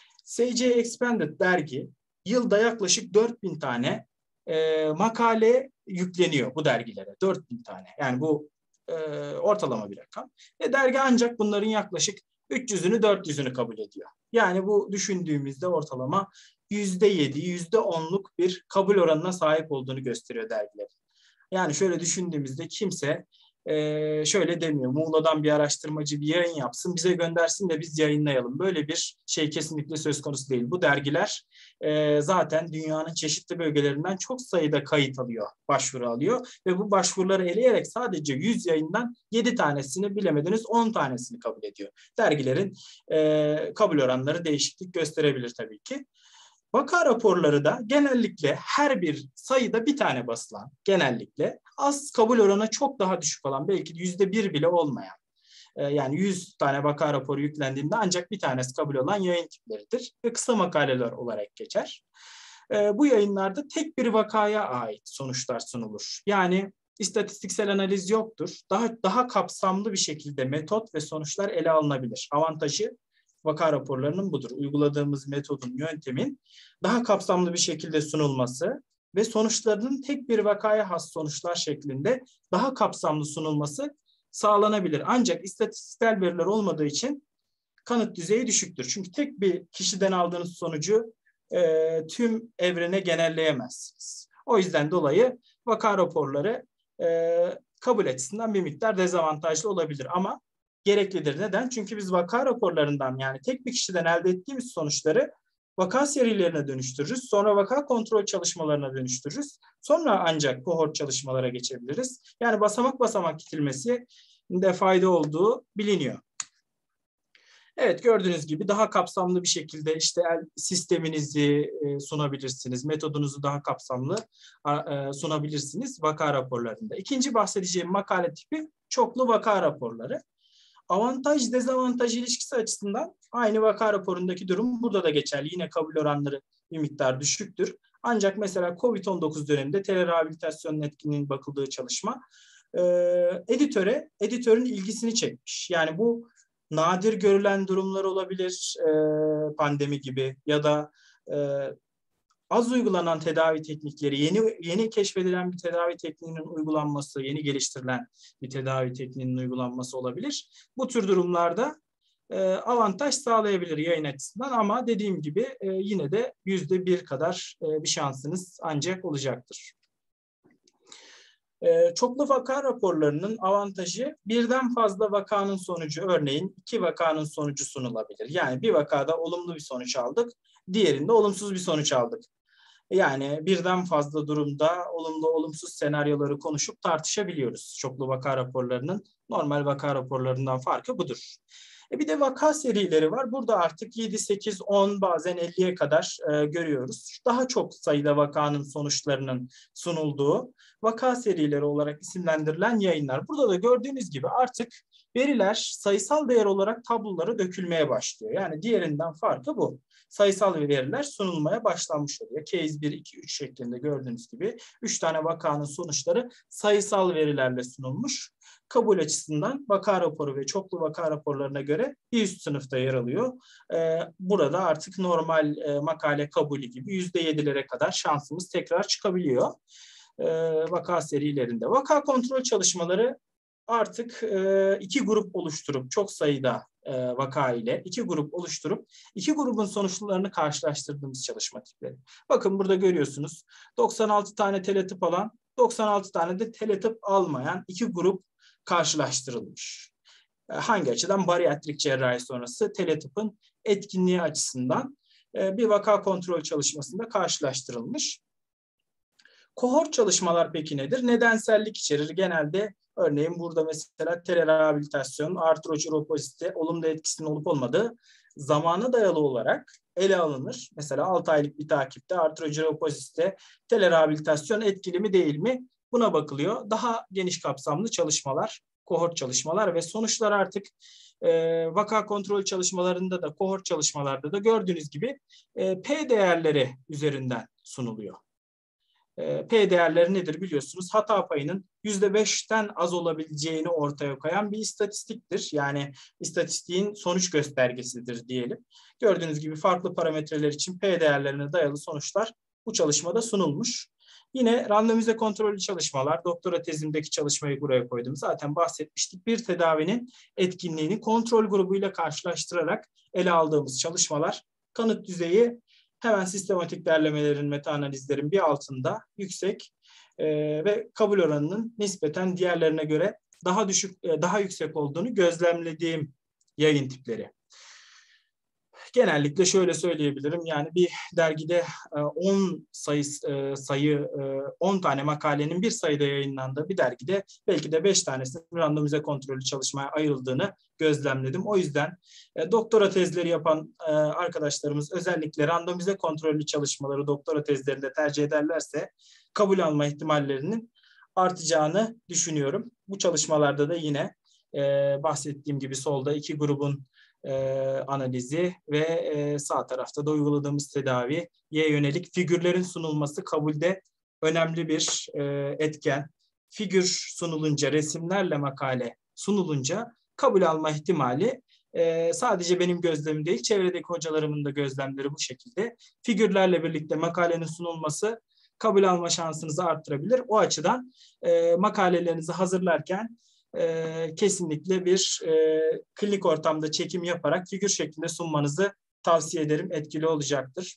C J Expanded dergi yılda yaklaşık dört bin tane e, makale yükleniyor bu dergilere. dört bin tane. Yani bu e, ortalama bir rakam. Ve dergi ancak bunların yaklaşık üç yüzünü dört yüzünü kabul ediyor. Yani bu düşündüğümüzde ortalama yüzde yedi, yüzde onluk bir kabul oranına sahip olduğunu gösteriyor dergilerin. Yani şöyle düşündüğümüzde kimse Ee, şöyle demiyor. Muğla'dan bir araştırmacı bir yayın yapsın, bize göndersin de biz yayınlayalım. Böyle bir şey kesinlikle söz konusu değil. Bu dergiler e, zaten dünyanın çeşitli bölgelerinden çok sayıda kayıt alıyor, başvuru alıyor ve bu başvuruları eleyerek sadece yüz yayından yedi tanesini, bilemediniz on tanesini kabul ediyor. Dergilerin e, kabul oranları değişiklik gösterebilir tabii ki. Vaka raporları da genellikle her bir sayıda bir tane basılan, genellikle az kabul oranı çok daha düşük olan, belki yüzde bir bile olmayan, yani yüz tane vaka raporu yüklendiğinde ancak bir tanesi kabul olan yayın tipleridir ve kısa makaleler olarak geçer. Bu yayınlarda tek bir vakaya ait sonuçlar sunulur. Yani istatistiksel analiz yoktur. Daha daha kapsamlı bir şekilde metot ve sonuçlar ele alınabilir. Avantajı vaka raporlarının budur. Uyguladığımız metodun, yöntemin daha kapsamlı bir şekilde sunulması ve sonuçlarının tek bir vakaya has sonuçlar şeklinde daha kapsamlı sunulması sağlanabilir. Ancak istatistiksel veriler olmadığı için kanıt düzeyi düşüktür. Çünkü tek bir kişiden aldığınız sonucu e, tüm evrene genelleyemezsiniz. O yüzden dolayı vaka raporları e, kabul açısından bir miktar dezavantajlı olabilir ama gereklidir. Neden? Çünkü biz vaka raporlarından, yani tek bir kişiden elde ettiğimiz sonuçları vaka serilerine dönüştürürüz. Sonra vaka kontrol çalışmalarına dönüştürürüz. Sonra ancak kohort çalışmalara geçebiliriz. Yani basamak basamak gidilmesi de fayda olduğu biliniyor. Evet, gördüğünüz gibi daha kapsamlı bir şekilde işte sisteminizi sunabilirsiniz. Metodunuzu daha kapsamlı sunabilirsiniz vaka raporlarında. İkinci bahsedeceğim makale tipi çoklu vaka raporları. Avantaj dezavantaj ilişkisi açısından aynı vaka raporundaki durum burada da geçerli. Yine kabul oranları bir miktar düşüktür. Ancak mesela kovid on dokuz döneminde telerehabilitasyonun etkinliğinin bakıldığı çalışma e, editöre, editörün ilgisini çekmiş. Yani bu nadir görülen durumlar olabilir, e, pandemi gibi ya da e, az uygulanan tedavi teknikleri, yeni yeni keşfedilen bir tedavi tekniğinin uygulanması, yeni geliştirilen bir tedavi tekniğinin uygulanması olabilir. Bu tür durumlarda e, avantaj sağlayabilir yayın açısından ama dediğim gibi e, yine de yüzde bir kadar e, bir şansınız ancak olacaktır. E, çoklu vaka raporlarının avantajı, birden fazla vakanın sonucu, örneğin iki vakanın sonucu sunulabilir. Yani bir vakada olumlu bir sonuç aldık, diğerinde olumsuz bir sonuç aldık. Yani birden fazla durumda olumlu olumsuz senaryoları konuşup tartışabiliyoruz. Çoklu vaka raporlarının normal vaka raporlarından farkı budur. E bir de vaka serileri var. Burada artık yedi, sekiz, on bazen elliye kadar e, görüyoruz. Daha çok sayıda vakanın sonuçlarının sunulduğu vaka serileri olarak isimlendirilen yayınlar. Burada da gördüğünüz gibi artık veriler sayısal değer olarak tablolara dökülmeye başlıyor. Yani diğerinden farkı bu. Sayısal veriler sunulmaya başlanmış oluyor. Case bir, iki, üç şeklinde gördüğünüz gibi üç tane vakanın sonuçları sayısal verilerle sunulmuş. Kabul açısından vaka raporu ve çoklu vaka raporlarına göre bir üst sınıfta yer alıyor. Ee, burada artık normal e, makale kabulü gibi yüzde yedilere kadar şansımız tekrar çıkabiliyor. Ee, vaka serilerinde. Vaka kontrol çalışmaları artık e, iki grup oluşturup çok sayıda e, vaka ile iki grup oluşturup iki grubun sonuçlarını karşılaştırdığımız çalışma tipleri. Bakın burada görüyorsunuz doksan altı tane teletip alan, doksan altı tane de teletip almayan iki grup karşılaştırılmış. E, hangi açıdan? Bariyatrik cerrahi sonrası teletipin etkinliği açısından e, bir vaka kontrol çalışmasında karşılaştırılmış. Kohort çalışmalar peki nedir? Nedensellik içerir. Genelde örneğin burada mesela telerehabilitasyon, artrojiropozite olumlu etkisinin olup olmadığı zamana dayalı olarak ele alınır. Mesela altı aylık bir takipte artrojiropozite telerehabilitasyon etkili mi değil mi? Buna bakılıyor. Daha geniş kapsamlı çalışmalar, kohort çalışmalar ve sonuçlar artık e, vaka kontrol çalışmalarında da kohort çalışmalarda da gördüğünüz gibi e, P değerleri üzerinden sunuluyor. P değerleri nedir biliyorsunuz? Hata payının yüzde beşten az olabileceğini ortaya koyan bir istatistiktir. Yani istatistiğin sonuç göstergesidir diyelim. Gördüğünüz gibi farklı parametreler için P değerlerine dayalı sonuçlar bu çalışmada sunulmuş. Yine randomize kontrollü çalışmalar, doktora tezimdeki çalışmayı buraya koydum. Zaten bahsetmiştik. Bir tedavinin etkinliğini kontrol grubuyla karşılaştırarak ele aldığımız çalışmalar, kanıt düzeyi hemen sistematik derlemelerin, meta-analizlerin bir altında yüksek e, ve kabul oranının nispeten diğerlerine göre daha düşük, e, daha yüksek olduğunu gözlemlediğim yayın tipleri. Genellikle şöyle söyleyebilirim. Yani bir dergide on sayı sayı on tane makalenin bir sayıda yayınlandığı bir dergide belki de beş tanesinin randomize kontrollü çalışmaya ayrıldığını gözlemledim. O yüzden doktora tezleri yapan arkadaşlarımız özellikle randomize kontrollü çalışmaları doktora tezlerinde tercih ederlerse kabul alma ihtimallerinin artacağını düşünüyorum. Bu çalışmalarda da yine bahsettiğim gibi solda iki grubun E, analizi ve e, sağ tarafta da uyguladığımız tedaviye yönelik figürlerin sunulması kabulde önemli bir e, etken. Figür sunulunca, resimlerle makale sunulunca kabul alma ihtimali e, sadece benim gözlemim değil, çevredeki hocalarımın da gözlemleri bu şekilde. Figürlerle birlikte makalenin sunulması kabul alma şansınızı arttırabilir. O açıdan e, makalelerinizi hazırlarken Ee, kesinlikle bir e, klinik ortamda çekim yaparak figür şeklinde sunmanızı tavsiye ederim. Etkili olacaktır.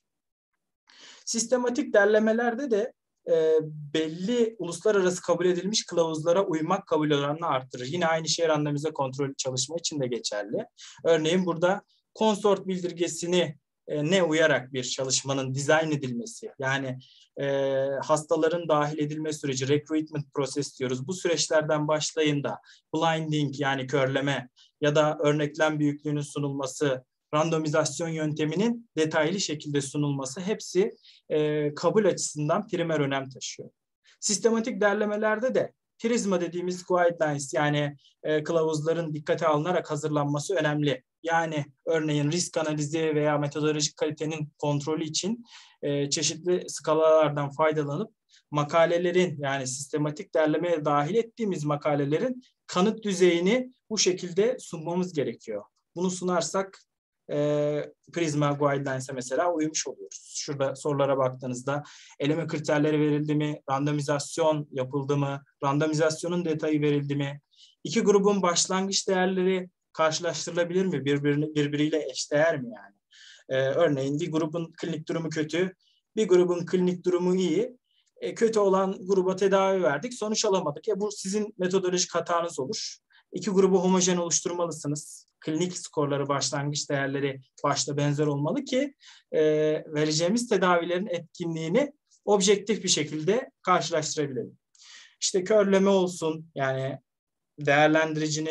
Sistematik derlemelerde de e, belli uluslararası kabul edilmiş kılavuzlara uymak kabul oranını arttırır. Yine aynı şey randomize kontrollü çalışma için de geçerli. Örneğin burada konsort bildirgesini e, ne uyarak bir çalışmanın dizayn edilmesi, yani e, hastaların dahil edilme süreci, recruitment process diyoruz. Bu süreçlerden başlayın da blinding yani körleme ya da örneklem büyüklüğünün sunulması, randomizasyon yönteminin detaylı şekilde sunulması hepsi e, kabul açısından primer önem taşıyor. Sistematik derlemelerde de Prizma dediğimiz guidelines yani e, kılavuzların dikkate alınarak hazırlanması önemli. Yani örneğin risk analizi veya metodolojik kalitenin kontrolü için e, çeşitli skalalardan faydalanıp makalelerin yani sistematik derlemeye dahil ettiğimiz makalelerin kanıt düzeyini bu şekilde sunmamız gerekiyor. Bunu sunarsak e, Prizma Guidelines'e mesela uymuş oluyoruz. Şurada sorulara baktığınızda eleme kriterleri verildi mi, randomizasyon yapıldı mı, randomizasyonun detayı verildi mi, iki grubun başlangıç değerleri karşılaştırılabilir mi, birbirini, birbiriyle eşdeğer mi yani? E, örneğin bir grubun klinik durumu kötü, bir grubun klinik durumu iyi. E, kötü olan gruba tedavi verdik, sonuç alamadık. E, bu sizin metodolojik hatanız olur. İki grubu homojen oluşturmalısınız. Klinik skorları, başlangıç değerleri başta benzer olmalı ki e, vereceğimiz tedavilerin etkinliğini objektif bir şekilde karşılaştırabilelim. İşte körleme olsun, yani değerlendiricinin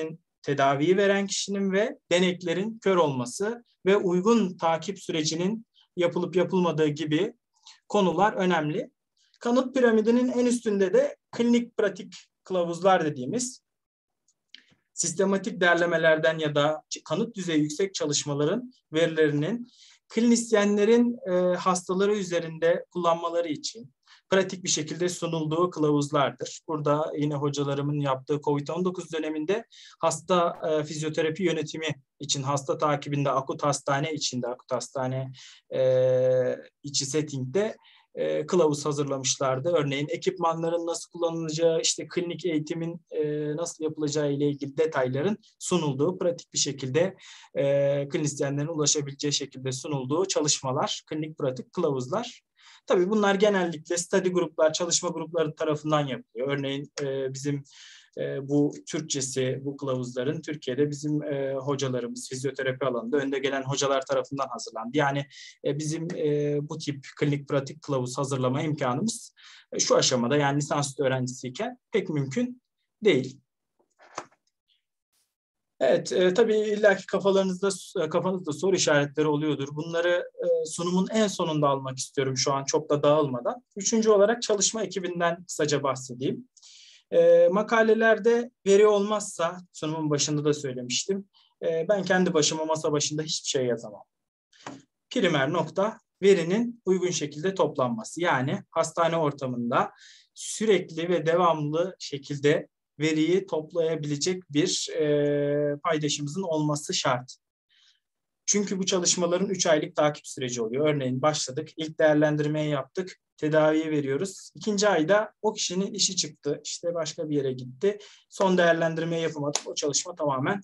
tedaviyi veren kişinin ve deneklerin kör olması ve uygun takip sürecinin yapılıp yapılmadığı gibi konular önemli. Kanıt piramidinin en üstünde de klinik pratik kılavuzlar dediğimiz sistematik değerlemelerden ya da kanıt düzeyi yüksek çalışmaların verilerinin klinisyenlerin e, hastaları üzerinde kullanmaları için pratik bir şekilde sunulduğu kılavuzlardır. Burada yine hocalarımın yaptığı kovid on dokuz döneminde hasta e, fizyoterapi yönetimi için hasta takibinde akut hastane içinde, akut hastane e, içi settingde e, kılavuz hazırlamışlardı. Örneğin ekipmanların nasıl kullanılacağı, işte klinik eğitimin e, nasıl yapılacağı ile ilgili detayların sunulduğu, pratik bir şekilde e, klinisyenlerin ulaşabileceği şekilde sunulduğu çalışmalar, klinik pratik kılavuzlar. Tabii bunlar genellikle study gruplar, çalışma grupları tarafından yapılıyor. Örneğin e, bizim e, bu Türkçesi, bu kılavuzların Türkiye'de bizim e, hocalarımız, fizyoterapi alanında önde gelen hocalar tarafından hazırlandı. Yani e, bizim e, bu tip klinik pratik kılavuz hazırlama imkanımız e, şu aşamada, yani lisansüstü öğrencisiyken pek mümkün değil. Evet, e, tabii illaki kafalarınızda kafanızda soru işaretleri oluyordur. Bunları e, sunumun en sonunda almak istiyorum şu an, çok da dağılmadan. Üçüncü olarak çalışma ekibinden kısaca bahsedeyim. E, makalelerde veri olmazsa, sunumun başında da söylemiştim, e, ben kendi başıma masa başında hiçbir şey yazamam. Primer nokta verinin uygun şekilde toplanması. Yani hastane ortamında sürekli ve devamlı şekilde veriyi toplayabilecek bir e, paydaşımızın olması şart. Çünkü bu çalışmaların üç aylık takip süreci oluyor. Örneğin başladık, ilk değerlendirmeyi yaptık, tedaviyi veriyoruz. İkinci ayda o kişinin işi çıktı, işte başka bir yere gitti. Son değerlendirmeyi yapamadık, o çalışma tamamen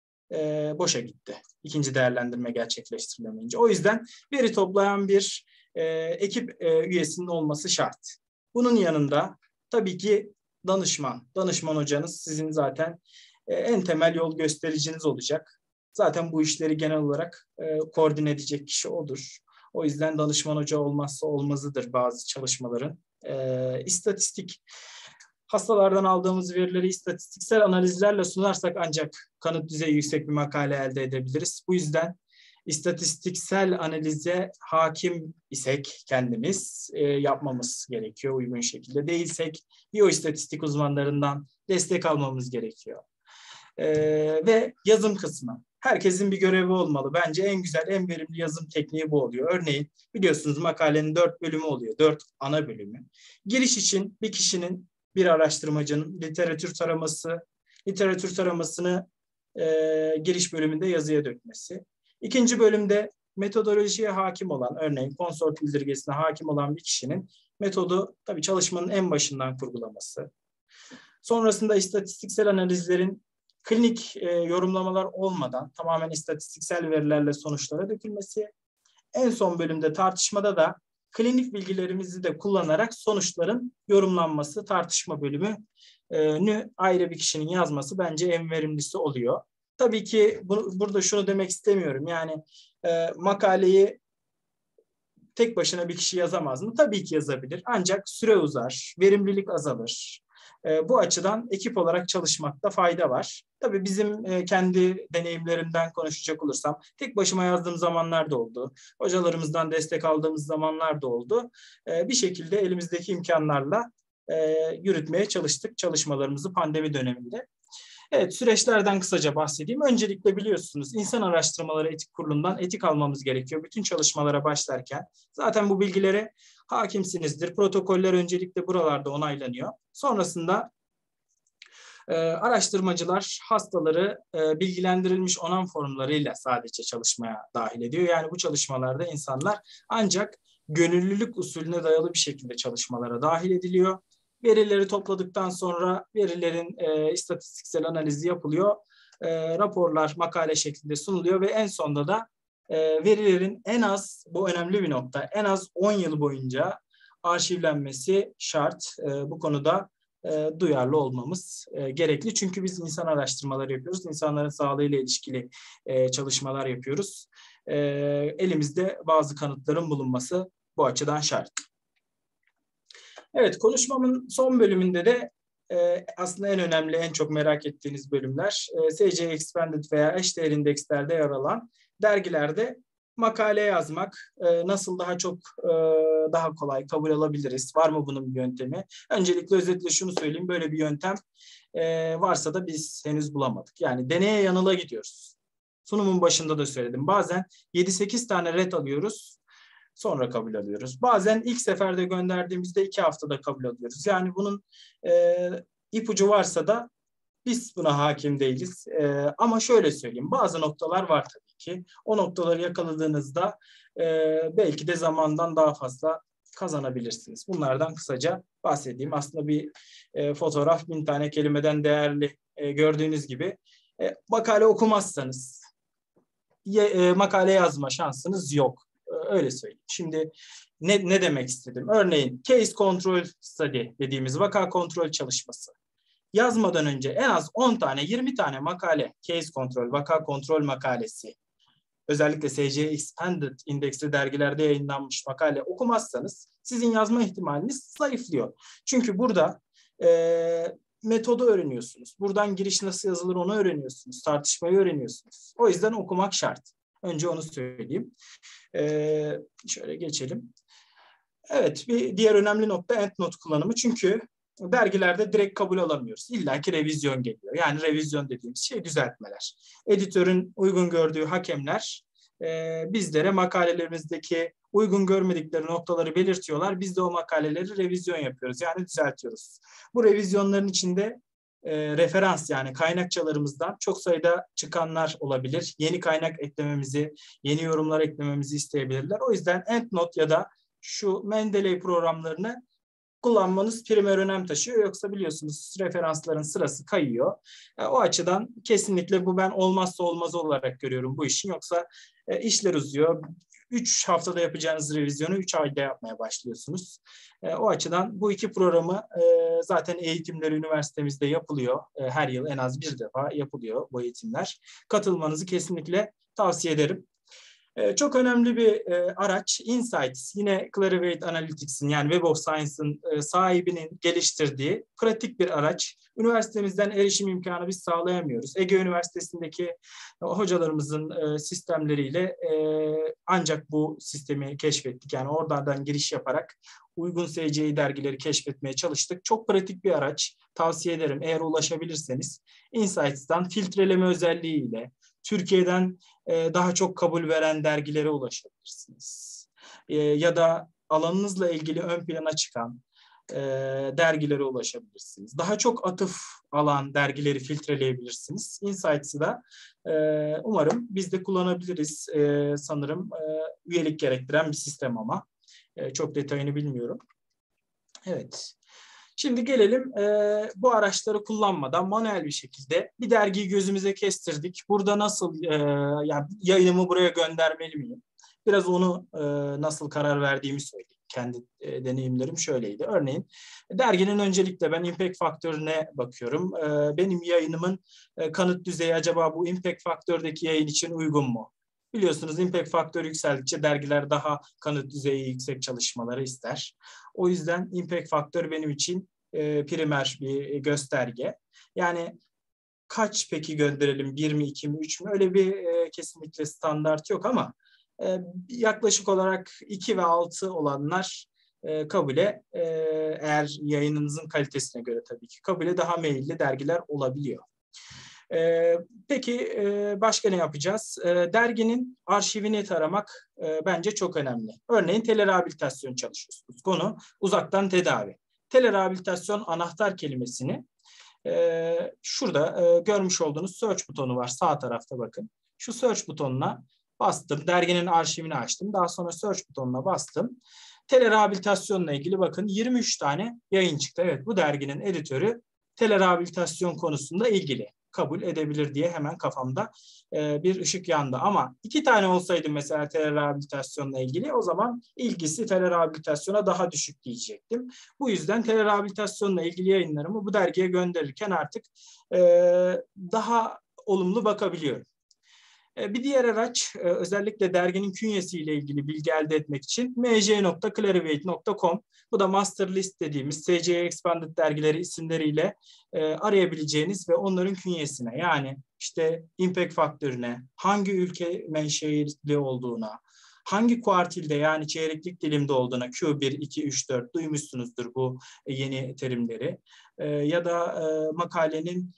e, boşa gitti. İkinci değerlendirme gerçekleştirilemeyince. O yüzden veri toplayan bir e, ekip e, üyesinin olması şart. Bunun yanında tabii ki danışman, danışman hocanız sizin zaten e, en temel yol göstericiniz olacak. Zaten bu işleri genel olarak e, koordine edecek kişi odur. O yüzden danışman hoca olmazsa olmazıdır bazı çalışmaların. E, istatistik, hastalardan aldığımız verileri istatistiksel analizlerle sunarsak ancak kanıt düzeyi yüksek bir makale elde edebiliriz. Bu yüzden istatistiksel analize hakim isek kendimiz e, yapmamız gerekiyor uygun şekilde. Değilsek biyoistatistik uzmanlarından destek almamız gerekiyor. E, ve yazım kısmı. Herkesin bir görevi olmalı. Bence en güzel, en verimli yazım tekniği bu oluyor. Örneğin biliyorsunuz makalenin dört bölümü oluyor. Dört ana bölümü. Giriş için bir kişinin, bir araştırmacının literatür taraması, literatür taramasını e, giriş bölümünde yazıya dökmesi. İkinci bölümde metodolojiye hakim olan, örneğin konsort bildirgesine hakim olan bir kişinin metodu tabii çalışmanın en başından kurgulaması. Sonrasında istatistiksel analizlerin klinik e, yorumlamalar olmadan tamamen istatistiksel verilerle sonuçlara dökülmesi. En son bölümde tartışmada da klinik bilgilerimizi de kullanarak sonuçların yorumlanması, tartışma bölümünü ayrı bir kişinin yazması bence en verimlisi oluyor. Tabii ki bu, burada şunu demek istemiyorum. Yani e, makaleyi tek başına bir kişi yazamaz mı? Tabii ki yazabilir. Ancak süre uzar, verimlilik azalır. E, bu açıdan ekip olarak çalışmakta fayda var. Tabii bizim e, kendi deneyimlerimden konuşacak olursam tek başıma yazdığım zamanlar da oldu. Hocalarımızdan destek aldığımız zamanlar da oldu. E, bir şekilde elimizdeki imkanlarla e, yürütmeye çalıştık çalışmalarımızı pandemi döneminde. Evet, süreçlerden kısaca bahsedeyim. Öncelikle biliyorsunuz İnsan Araştırmaları Etik Kurulu'ndan etik almamız gerekiyor bütün çalışmalara başlarken. Zaten bu bilgilere hakimsinizdir. Protokoller öncelikle buralarda onaylanıyor. Sonrasında e, araştırmacılar hastaları e, bilgilendirilmiş onam formlarıyla sadece çalışmaya dahil ediyor. Yani bu çalışmalarda insanlar ancak gönüllülük usulüne dayalı bir şekilde çalışmalara dahil ediliyor. Verileri topladıktan sonra verilerin e, istatistiksel analizi yapılıyor. E, raporlar makale şeklinde sunuluyor ve en sonunda da e, verilerin en az, bu önemli bir nokta, en az on yıl boyunca arşivlenmesi şart. E, bu konuda e, duyarlı olmamız e, gerekli. Çünkü biz insan araştırmaları yapıyoruz. İnsanların sağlığıyla ilişkili e, çalışmalar yapıyoruz. E, elimizde bazı kanıtların bulunması bu açıdan şart. Evet, konuşmamın son bölümünde de e, aslında en önemli, en çok merak ettiğiniz bölümler e, S C Expanded veya eşdeğer indekslerde yer alan dergilerde makale yazmak, e, nasıl daha çok e, daha kolay kabul alabiliriz? Var mı bunun bir yöntemi? Öncelikle özetle şunu söyleyeyim, böyle bir yöntem e, varsa da biz henüz bulamadık. Yani deneye yanıla gidiyoruz. Sunumun başında da söyledim. Bazen yedi sekiz tane ret alıyoruz, sonra kabul alıyoruz. Bazen ilk seferde gönderdiğimizde iki haftada kabul alıyoruz. Yani bunun e, ipucu varsa da biz buna hakim değiliz. E, ama şöyle söyleyeyim, bazı noktalar var tabii ki. O noktaları yakaladığınızda e, belki de zamandan daha fazla kazanabilirsiniz. Bunlardan kısaca bahsedeyim. Aslında bir e, fotoğraf bin tane kelimeden değerli. E, gördüğünüz gibi e, makale okumazsanız ye, e, makale yazma şansınız yok. E, öyle söyleyeyim. Şimdi ne, ne demek istedim? Örneğin case control study dediğimiz vaka kontrol çalışması. Yazmadan önce en az on tane, yirmi tane makale, case kontrol, vaka kontrol makalesi, özellikle S C Expanded indeksli dergilerde yayınlanmış makale okumazsanız sizin yazma ihtimaliniz zayıflıyor. Çünkü burada e, metodu öğreniyorsunuz. Buradan giriş nasıl yazılır onu öğreniyorsunuz. Tartışmayı öğreniyorsunuz. O yüzden okumak şart. Önce onu söyleyeyim. E, şöyle geçelim. Evet, bir diğer önemli nokta endnote kullanımı. Çünkü dergilerde direkt kabul alamıyoruz. İlla ki revizyon geliyor. Yani revizyon dediğimiz şey düzeltmeler. Editörün uygun gördüğü hakemler e, bizlere makalelerimizdeki uygun görmedikleri noktaları belirtiyorlar. Biz de o makaleleri revizyon yapıyoruz. Yani düzeltiyoruz. Bu revizyonların içinde e, referans yani kaynakçalarımızdan çok sayıda çıkanlar olabilir. Yeni kaynak eklememizi, yeni yorumlar eklememizi isteyebilirler. O yüzden EndNote ya da şu Mendeley programlarını kullanmanız primer önem taşıyor. Yoksa biliyorsunuz referansların sırası kayıyor. E, o açıdan kesinlikle bu ben olmazsa olmaz olarak görüyorum bu işin. Yoksa e, işler uzuyor. Üç haftada yapacağınız revizyonu üç ayda yapmaya başlıyorsunuz. E, o açıdan bu iki programı e, zaten eğitimleri üniversitemizde yapılıyor. E, her yıl en az bir defa yapılıyor bu eğitimler. Katılmanızı kesinlikle tavsiye ederim. Ee, çok önemli bir e, araç Insights. Yine Clarivate Analytics'in yani Web of Science'ın e, sahibinin geliştirdiği pratik bir araç. Üniversitemizden erişim imkanı biz sağlayamıyoruz. Ege Üniversitesi'ndeki e, hocalarımızın e, sistemleriyle e, ancak bu sistemi keşfettik. Yani oradan giriş yaparak uygun S C I dergileri keşfetmeye çalıştık. Çok pratik bir araç. Tavsiye ederim eğer ulaşabilirseniz. Insights'tan filtreleme özelliğiyle Türkiye'den e, daha çok kabul veren dergilere ulaşabilirsiniz. E, ya da alanınızla ilgili ön plana çıkan e, dergilere ulaşabilirsiniz. Daha çok atıf alan dergileri filtreleyebilirsiniz. Insights'ı da e, umarım biz de kullanabiliriz. E, sanırım e, üyelik gerektiren bir sistem ama. E, çok detayını bilmiyorum. Evet. Şimdi gelelim e, bu araçları kullanmadan manuel bir şekilde bir dergiyi gözümüze kestirdik. Burada nasıl e, yani yayınımı buraya göndermeli miyim? Biraz onu e, nasıl karar verdiğimi söyleyeyim. Kendi e, deneyimlerim şöyleydi. Örneğin derginin öncelikle ben impact faktörüne bakıyorum. E, benim yayınımın e, kanıt düzeyi acaba bu impact faktördeki yayın için uygun mu? Biliyorsunuz impact faktörü yükseldikçe dergiler daha kanıt düzeyi yüksek çalışmaları ister. O yüzden impact faktör benim için e, primer bir gösterge. Yani kaç peki gönderelim? Bir mi, iki mi, üç mü? Öyle bir e, kesinlikle standart yok ama e, yaklaşık olarak iki ve altı olanlar e, kabule e, eğer yayınınızın kalitesine göre tabii ki kabule daha meyilli dergiler olabiliyor. Ee, peki e, başka ne yapacağız? E, derginin arşivini taramak e, bence çok önemli. Örneğin telerehabilitasyon çalışıyorsunuz. Konu uzaktan tedavi. Telerehabilitasyon anahtar kelimesini e, şurada e, görmüş olduğunuz search butonu var. Sağ tarafta bakın. Şu search butonuna bastım. Derginin arşivini açtım. Daha sonra search butonuna bastım. Telerehabilitasyonla ilgili bakın yirmi üç tane yayın çıktı. Evet, bu derginin editörü telerehabilitasyon konusunda ilgili. Kabul edebilir diye hemen kafamda e, bir ışık yandı. Ama iki tane olsaydı mesela telerehabilitasyonla ilgili o zaman ilgisi telerehabilitasyona daha düşük diyecektim. Bu yüzden telerehabilitasyonla ilgili yayınlarımı bu dergiye gönderirken artık e, daha olumlu bakabiliyorum. Bir diğer araç özellikle derginin künyesiyle ilgili bilgi elde etmek için m j nokta clarivate nokta com. Bu da master list dediğimiz S C Expanded dergileri isimleriyle arayabileceğiniz ve onların künyesine, yani işte impact faktörüne, hangi ülke menşeili olduğuna, hangi kuartilde yani çeyreklik dilimde olduğuna, Q bir, iki, üç, dört duymuşsunuzdur bu yeni terimleri. Ya da makalenin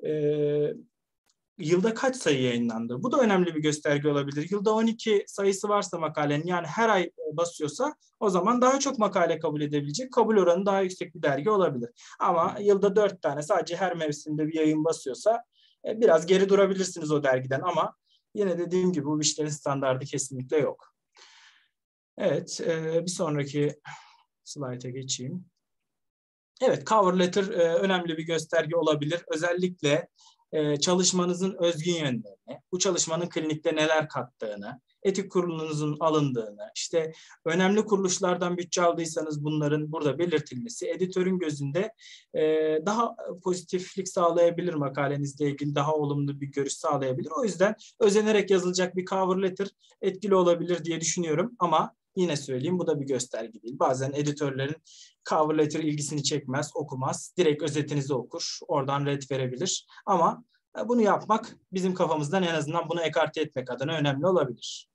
yılda kaç sayı yayınlandı? Bu da önemli bir gösterge olabilir. Yılda on iki sayısı varsa makalenin, yani her ay basıyorsa, o zaman daha çok makale kabul edebilecek, kabul oranı daha yüksek bir dergi olabilir. Ama yılda dört tane sadece her mevsimde bir yayın basıyorsa biraz geri durabilirsiniz o dergiden, ama yine dediğim gibi bu işlerin standardı kesinlikle yok. Evet, bir sonraki slayta geçeyim. Evet, cover letter önemli bir gösterge olabilir. Özellikle çalışmanızın özgün yönlerini, bu çalışmanın klinikte neler kattığını, etik kurulunuzun alındığını, işte önemli kuruluşlardan bütçe aldıysanız bunların burada belirtilmesi, editörün gözünde daha pozitiflik sağlayabilir, makalenizle ilgili daha olumlu bir görüş sağlayabilir. O yüzden özenerek yazılacak bir cover letter etkili olabilir diye düşünüyorum, ama yine söyleyeyim, bu da bir gösterge değil. Bazen editörlerin cover letter ilgisini çekmez, okumaz. Direkt özetinizi okur, oradan red verebilir. Ama bunu yapmak bizim kafamızdan, en azından bunu ekarte etmek adına önemli olabilir.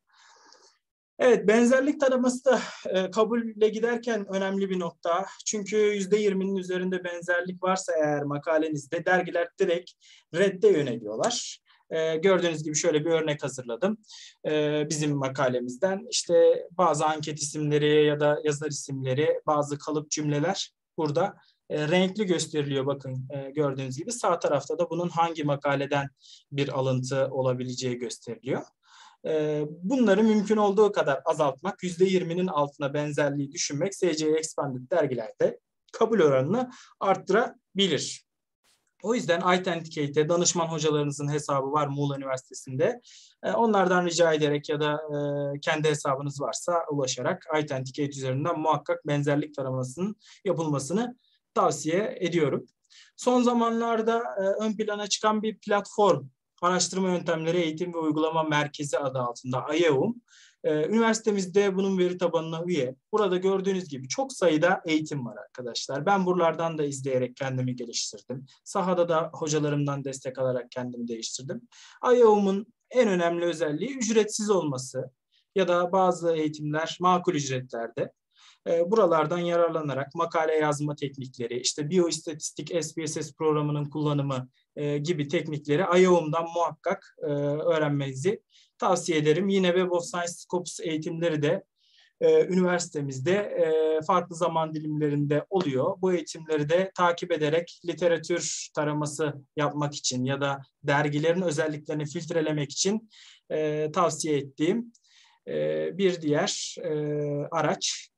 Evet, benzerlik taraması da e, kabulle giderken önemli bir nokta. Çünkü yüzde yirminin üzerinde benzerlik varsa eğer makalenizde, dergiler direkt redde yöneliyorlar. Ee, gördüğünüz gibi şöyle bir örnek hazırladım. Ee, bizim makalemizden işte bazı anket isimleri ya da yazar isimleri, bazı kalıp cümleler burada e, renkli gösteriliyor. Bakın e, gördüğünüz gibi sağ tarafta da bunun hangi makaleden bir alıntı olabileceği gösteriliyor. E, bunları mümkün olduğu kadar azaltmak, yüzde yirminin altına benzerliği düşünmek S C Expanded dergilerde kabul oranını arttırabilir. O yüzden Authenticate'e danışman hocalarınızın hesabı var Muğla Üniversitesi'nde. E, onlardan rica ederek ya da e, kendi hesabınız varsa ulaşarak Authenticate üzerinden muhakkak benzerlik taramasının yapılmasını tavsiye ediyorum. Son zamanlarda e, ön plana çıkan bir platform, Araştırma Yöntemleri Eğitim ve Uygulama Merkezi adı altında A Y E U M. Ee, üniversitemizde bunun veri tabanına üye. Burada gördüğünüz gibi çok sayıda eğitim var arkadaşlar. Ben buralardan da izleyerek kendimi geliştirdim. Sahada da hocalarımdan destek alarak kendimi değiştirdim. A Y E U M'un en önemli özelliği ücretsiz olması ya da bazı eğitimler makul ücretlerde. E, buralardan yararlanarak makale yazma teknikleri, işte biyoistatistik S P S S programının kullanımı e, gibi teknikleri A Y E U M'dan muhakkak e, öğrenmenizi tavsiye ederim. Yine Web of Science Scopus eğitimleri de e, üniversitemizde e, farklı zaman dilimlerinde oluyor. Bu eğitimleri de takip ederek literatür taraması yapmak için ya da dergilerin özelliklerini filtrelemek için e, tavsiye ettiğim e, bir diğer e, araç.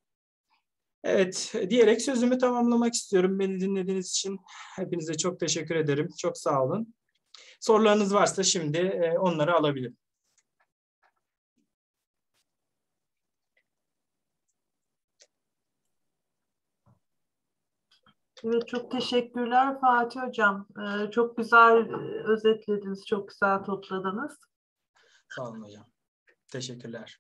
Evet, diyerek sözümü tamamlamak istiyorum. Beni dinlediğiniz için hepinize çok teşekkür ederim. Çok sağ olun. Sorularınız varsa şimdi e, onları alabilirim. Evet, çok teşekkürler Fatih Hocam. Ee, çok güzel e, özetlediniz, çok güzel topladınız. Sağ olun hocam. Teşekkürler.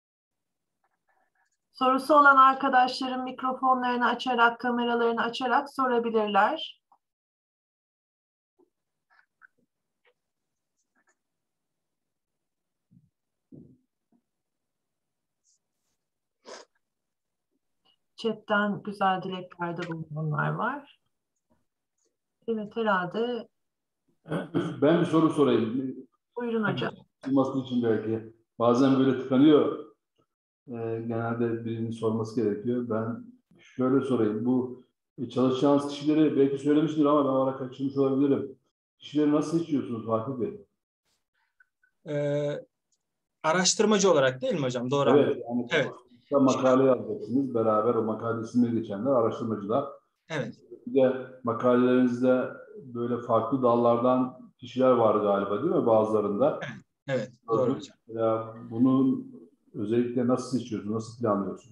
Sorusu olan arkadaşlarım mikrofonlarını açarak, kameralarını açarak sorabilirler. Chatten güzel dileklerde bulunanlar var. Evet, herhalde. Ben bir soru sorayım. Buyurun hocam. Sorması için belki. Bazen böyle tıkanıyor. Ee, genelde birinin sorması gerekiyor. Ben şöyle sorayım. Bu çalışacağınız kişileri belki söylemiştir ama ben olarak kaçırmış olabilirim. Kişileri nasıl seçiyorsunuz Fatih Bey? Ee, araştırmacı olarak değil mi hocam? Doğru Evet. anladım. Yani Evet. makale yazacaksınız. Beraber o makale isimleri geçenler araştırmacılar. Evet. Bir de makalelerinizde böyle farklı dallardan kişiler var galiba değil mi bazılarında? Evet. Evet. Doğru hocam. Ya bunu özellikle nasıl seçiyorsunuz? Nasıl planlıyorsunuz?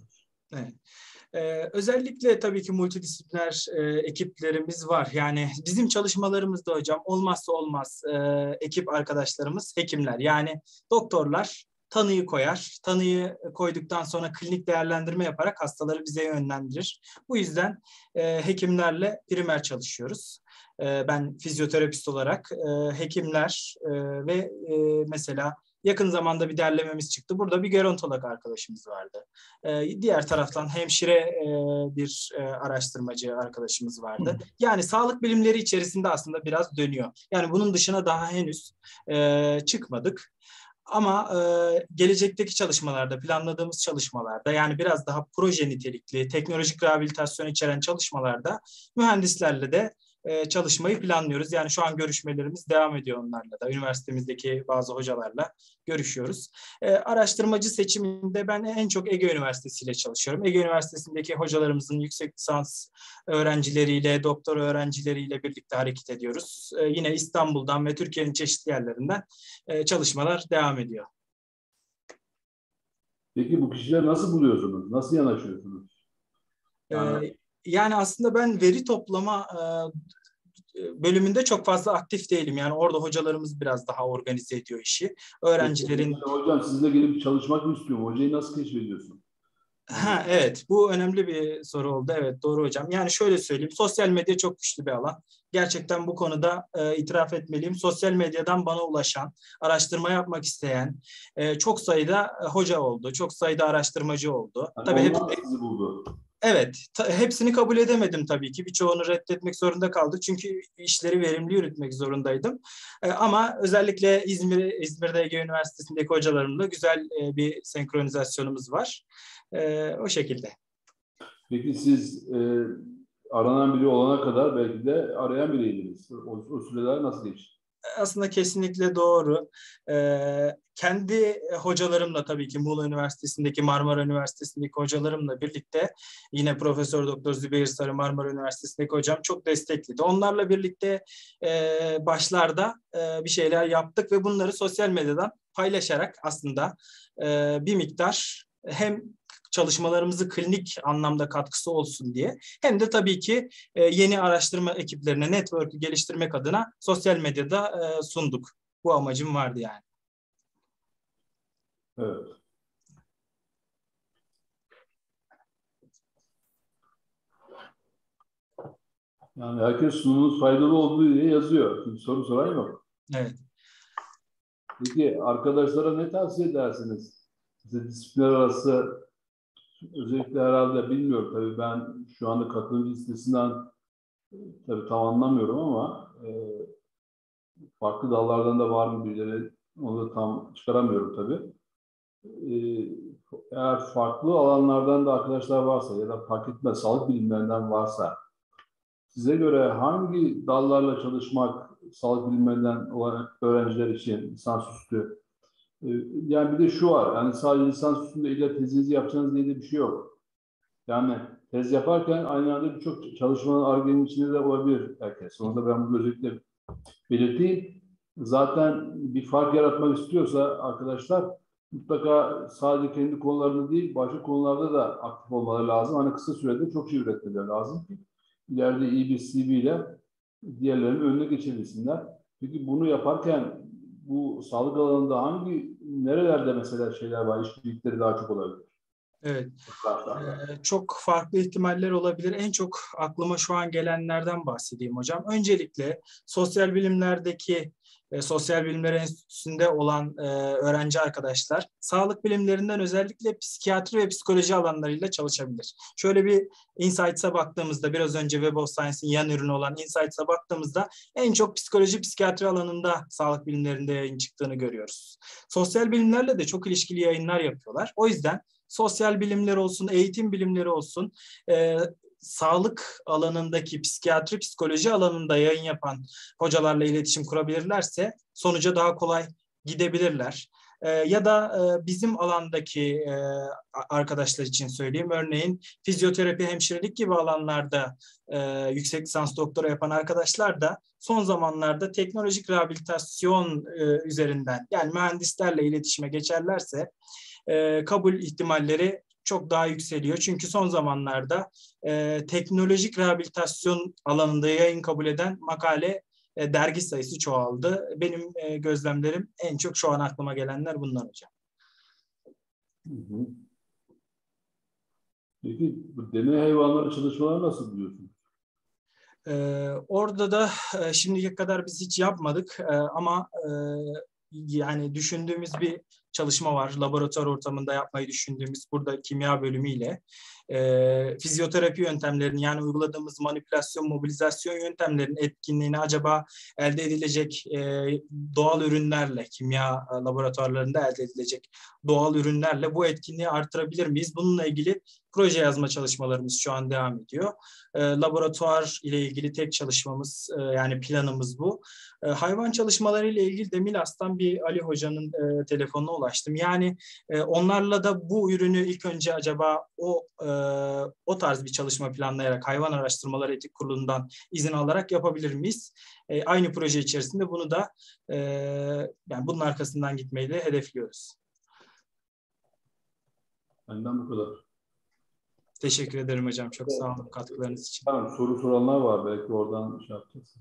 Evet. Ee, özellikle tabii ki multidisipliner e, ekiplerimiz var. Yani bizim çalışmalarımızda hocam olmazsa olmaz e, ekip arkadaşlarımız hekimler. Yani doktorlar tanıyı koyar. Tanıyı koyduktan sonra klinik değerlendirme yaparak hastaları bize yönlendirir. Bu yüzden e, hekimlerle primer çalışıyoruz. E, ben fizyoterapist olarak e, hekimler e, ve e, mesela yakın zamanda bir derlememiz çıktı. Burada bir gerontolog arkadaşımız vardı. Ee, diğer taraftan hemşire e, bir e, araştırmacı arkadaşımız vardı. Yani sağlık bilimleri içerisinde aslında biraz dönüyor. Yani bunun dışına daha henüz e, çıkmadık. Ama e, gelecekteki çalışmalarda, planladığımız çalışmalarda yani biraz daha proje nitelikli, teknolojik rehabilitasyon içeren çalışmalarda mühendislerle de e, çalışmayı planlıyoruz. Yani şu an görüşmelerimiz devam ediyor onlarla da. Üniversitemizdeki bazı hocalarla görüşüyoruz. E, araştırmacı seçiminde ben en çok Ege Üniversitesi ile çalışıyorum. Ege Üniversitesi'ndeki hocalarımızın yüksek lisans öğrencileriyle, doktor öğrencileriyle birlikte hareket ediyoruz. E, yine İstanbul'dan ve Türkiye'nin çeşitli yerlerinden e, çalışmalar devam ediyor. Peki bu kişileri nasıl buluyorsunuz? Nasıl yanaşıyorsunuz? Yani, ee, yani aslında ben veri toplama e, bölümünde çok fazla aktif değilim. Yani orada hocalarımız biraz daha organize ediyor işi. Öğrencilerin... Peki, hocam sizle gelip çalışmak mı istiyorum? Hocayı nasıl keşfediyorsun? Ha, evet, bu önemli bir soru oldu. Evet, doğru hocam. Yani şöyle söyleyeyim, sosyal medya çok güçlü bir alan. Gerçekten bu konuda e, itiraf etmeliyim. Sosyal medyadan bana ulaşan, araştırma yapmak isteyen e, çok sayıda e, hoca oldu, çok sayıda araştırmacı oldu. Yani Tabii hep onlar sizi buldu. Evet, ta, hepsini kabul edemedim tabii ki. Birçoğunu reddetmek zorunda kaldık. Çünkü işleri verimli yürütmek zorundaydım. E, ama özellikle İzmir, İzmir'de Ege Üniversitesi'ndeki hocalarımla güzel e, bir senkronizasyonumuz var. E, o şekilde. Peki siz e, aranan biri olana kadar belki de arayan biriydiniz. O, o süreler nasıl geçti? Aslında kesinlikle doğru. Ee, kendi hocalarımla tabii ki Muğla Üniversitesi'ndeki, Marmara Üniversitesi'ndeki hocalarımla birlikte yine Profesör Doktor Zübeyir Sarı Marmara Üniversitesi'ndeki hocam çok destekliydi. Onlarla birlikte e, başlarda e, bir şeyler yaptık ve bunları sosyal medyadan paylaşarak aslında e, bir miktar hem çalışmalarımızı klinik anlamda katkısı olsun diye hem de tabii ki e, yeni araştırma ekiplerine network'ü geliştirmek adına sosyal medyada e, sunduk. Bu amacım vardı yani. Evet. Yani herkes sunumunuz faydalı olduğu diye yazıyor. Şimdi soru soran yok. Evet. Peki arkadaşlara ne tavsiye edersiniz? Size disiplinler arası özellikle herhalde bilmiyorum tabii ben şu anda katılımcı listesinden tabii tam anlamıyorum ama e, farklı dallardan da var mı birileri onu da tam çıkaramıyorum tabii. E, eğer farklı alanlardan da arkadaşlar varsa ya da fark etmez sağlık bilimlerinden varsa size göre hangi dallarla çalışmak sağlık bilimlerinden olan öğrenciler için lisansüstü? E, yani bir de şu var yani sadece lisansüstünde illa tezinizi yapacaksınız diye de bir şey yok. Yani tez yaparken aynı anda birçok çalışmanın Ar-Ge'nin içinde de olabilir herkes. Onu da ben bu özellikle belirteyim. Zaten bir fark yaratmak istiyorsa arkadaşlar mutlaka sadece kendi konularında değil başka konularda da aktif olmaları lazım. Hani kısa sürede çok şey üretmeleri lazım ki ileride iyi bir C V ile diğerlerinin önüne geçebilsinler. Peki bunu yaparken bu sağlık alanında hangi nerelerde mesela şeyler var, işbirlikleri daha çok olabilir? Evet. Ee, çok farklı ihtimaller olabilir. En çok aklıma şu an gelenlerden bahsedeyim hocam. Öncelikle sosyal bilimlerdeki e, Sosyal Bilimler Enstitüsü'nde olan e, öğrenci arkadaşlar sağlık bilimlerinden özellikle psikiyatri ve psikoloji alanlarıyla çalışabilir. Şöyle bir Insights'a baktığımızda biraz önce Web of Science'in yan ürünü olan Insights'a baktığımızda en çok psikoloji, psikiyatri alanında sağlık bilimlerinde yayın çıktığını görüyoruz. Sosyal bilimlerle de çok ilişkili yayınlar yapıyorlar. O yüzden sosyal bilimler olsun, eğitim bilimleri olsun, e, sağlık alanındaki psikiyatri, psikoloji alanında yayın yapan hocalarla iletişim kurabilirlerse sonuca daha kolay gidebilirler. E, ya da e, bizim alandaki e, arkadaşlar için söyleyeyim, örneğin fizyoterapi, hemşirelik gibi alanlarda e, yüksek lisans doktora yapan arkadaşlar da son zamanlarda teknolojik rehabilitasyon e, üzerinden yani mühendislerle iletişime geçerlerse e, kabul ihtimalleri çok daha yükseliyor. Çünkü son zamanlarda e, teknolojik rehabilitasyon alanında yayın kabul eden makale, e, dergi sayısı çoğaldı. Benim e, gözlemlerim, en çok şu an aklıma gelenler bunlar hocam. Hı hı. Peki bu deney hayvanları çalışmaları nasıl buluyorsunuz? Ee, orada da e, şimdiye kadar biz hiç yapmadık e, ama e, yani düşündüğümüz bir çalışma var. Laboratuvar ortamında yapmayı düşündüğümüz, burada kimya bölümüyle e, fizyoterapi yöntemlerini, yani uyguladığımız manipülasyon, mobilizasyon yöntemlerinin etkinliğini acaba elde edilecek e, doğal ürünlerle, kimya laboratuvarlarında elde edilecek doğal ürünlerle bu etkinliği artırabilir miyiz? Bununla ilgili proje yazma çalışmalarımız şu an devam ediyor. E, laboratuvar ile ilgili tek çalışmamız, e, yani planımız bu. E, hayvan çalışmaları ile ilgili de Milas'tan bir Ali Hoca'nın e, telefonuna ulaştım. Yani e, onlarla da bu ürünü ilk önce acaba o e, o tarz bir çalışma planlayarak Hayvan Araştırmaları Etik Kurulu'ndan izin alarak yapabilir miyiz? E, aynı proje içerisinde bunu da e, yani bunun arkasından gitmeyi de hedefliyoruz. Benden bu kadar. Teşekkür ederim hocam. Çok sağ olun katkılarınız için. Tamam, soru soranlar var. Belki oradan şey yapacağız.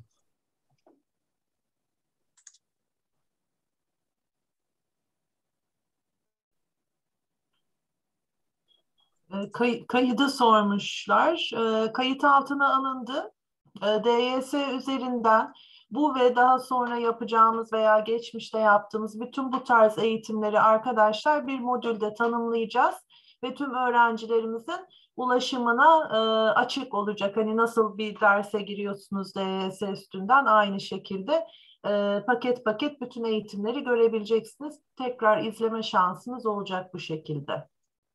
Kay, kaydı sormuşlar. E, kayıt altına alındı. E, D Y S üzerinden bu ve daha sonra yapacağımız veya geçmişte yaptığımız bütün bu tarz eğitimleri arkadaşlar bir modülde tanımlayacağız ve tüm öğrencilerimizin ulaşımına e, açık olacak. Hani nasıl bir derse giriyorsunuz D Y S üstünden, aynı şekilde e, paket paket bütün eğitimleri görebileceksiniz. Tekrar izleme şansınız olacak bu şekilde.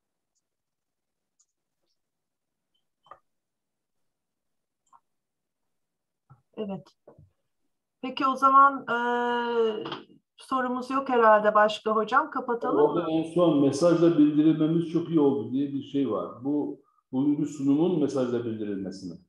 Evet. Peki o zaman e, sorumuz yok herhalde başka hocam. Kapatalım Orada mı? en son mesajla bildirilmemiz çok iyi oldu diye bir şey var. Bu bugünkü sunumun mesajla bildirilmesi mi?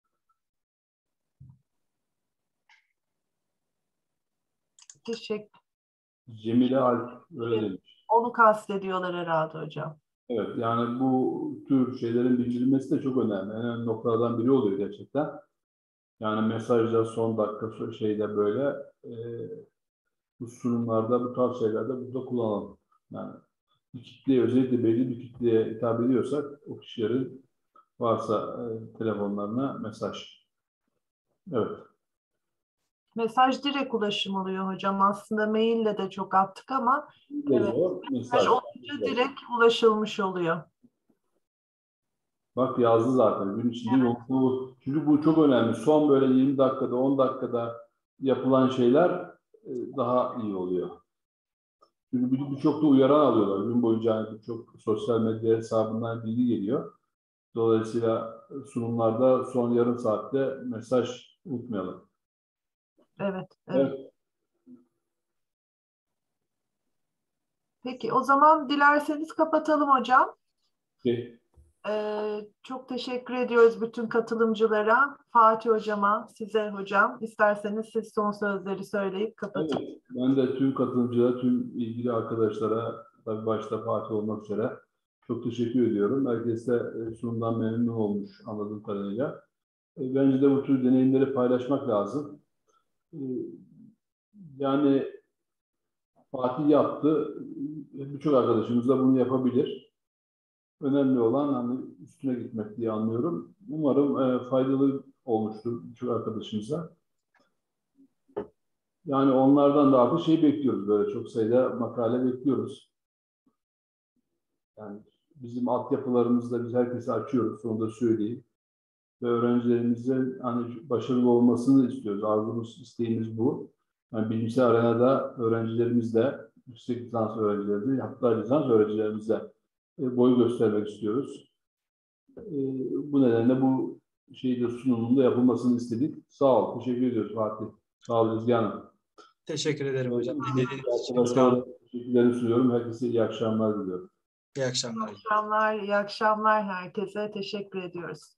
Teşekkür. Cemile Alp öyle demiş. Onu kastediyorlar herhalde hocam. Evet, yani bu tür şeylerin bildirilmesi de çok önemli. En önemli noktalardan biri oluyor gerçekten. Yani mesajda son dakika şeyde böyle e, bu sunumlarda, bu tarz şeylerde burada kullanalım. Yani bir kitleye, özellikle belli bir kitleye hitap ediyorsak o kişilerin varsa e, telefonlarına mesaj. Evet. Mesaj direkt ulaşım oluyor hocam. Aslında maille de çok attık ama evet, Geliyor, mesaj mesaj. olunca direkt ulaşılmış oluyor. Bak yazdı zaten. Gün içinde Evet. yokluğu. Çünkü bu çok önemli. Son böyle yirmi dakikada, on dakikada yapılan şeyler e, daha iyi oluyor. Çünkü bir- birçok da uyaran alıyorlar. Gün boyunca hani birçok sosyal medya hesabından bilgi geliyor. Dolayısıyla sunumlarda son yarım saatte mesaj unutmayalım. Evet, evet. Evet. Peki o zaman dilerseniz kapatalım hocam. Peki. Ee, çok teşekkür ediyoruz bütün katılımcılara. Fatih hocama, size hocam. İsterseniz siz son sözleri söyleyip kapatın. Evet. Ben de tüm katılımcılara, tüm ilgili arkadaşlara, tabii başta Fatih olmak üzere çok teşekkür ediyorum. Herkes de e, sunumdan memnun olmuş anladığım kadarıyla. E, Bence de bu tür deneyimleri paylaşmak lazım. E, Yani Fatih yaptı. E, Birçok arkadaşımız da bunu yapabilir. Önemli olan hani üstüne gitmek diye anlıyorum. Umarım e, faydalı olmuştur birçok arkadaşımıza. Yani onlardan da artık şey bekliyoruz, böyle çok sayıda makale bekliyoruz. Yani bizim altyapılarımızda biz herkese açıyoruz, onu da söyleyeyim. Ve öğrencilerimizin hani başarılı olmasını istiyoruz. Arzumuz, isteğimiz bu. Yani bilimsel arenada öğrencilerimizle, yüksek lisans öğrencilerimizle, hatta lisans öğrencilerimizle e, boy göstermek istiyoruz. E, Bu nedenle bu şeyde sunumunda yapılmasını istedik. Sağ ol, teşekkür ediyoruz Fatih. Sağ ol Ezgi Hanım. Teşekkür ederim hocam. Dinlediğiniz için sağ Arkadaşlara olun. da teşekkürlerimi sunuyorum. Herkese iyi akşamlar diliyorum. İyi İyi akşamlar. akşamlar, iyi akşamlar herkese. Teşekkür ediyoruz.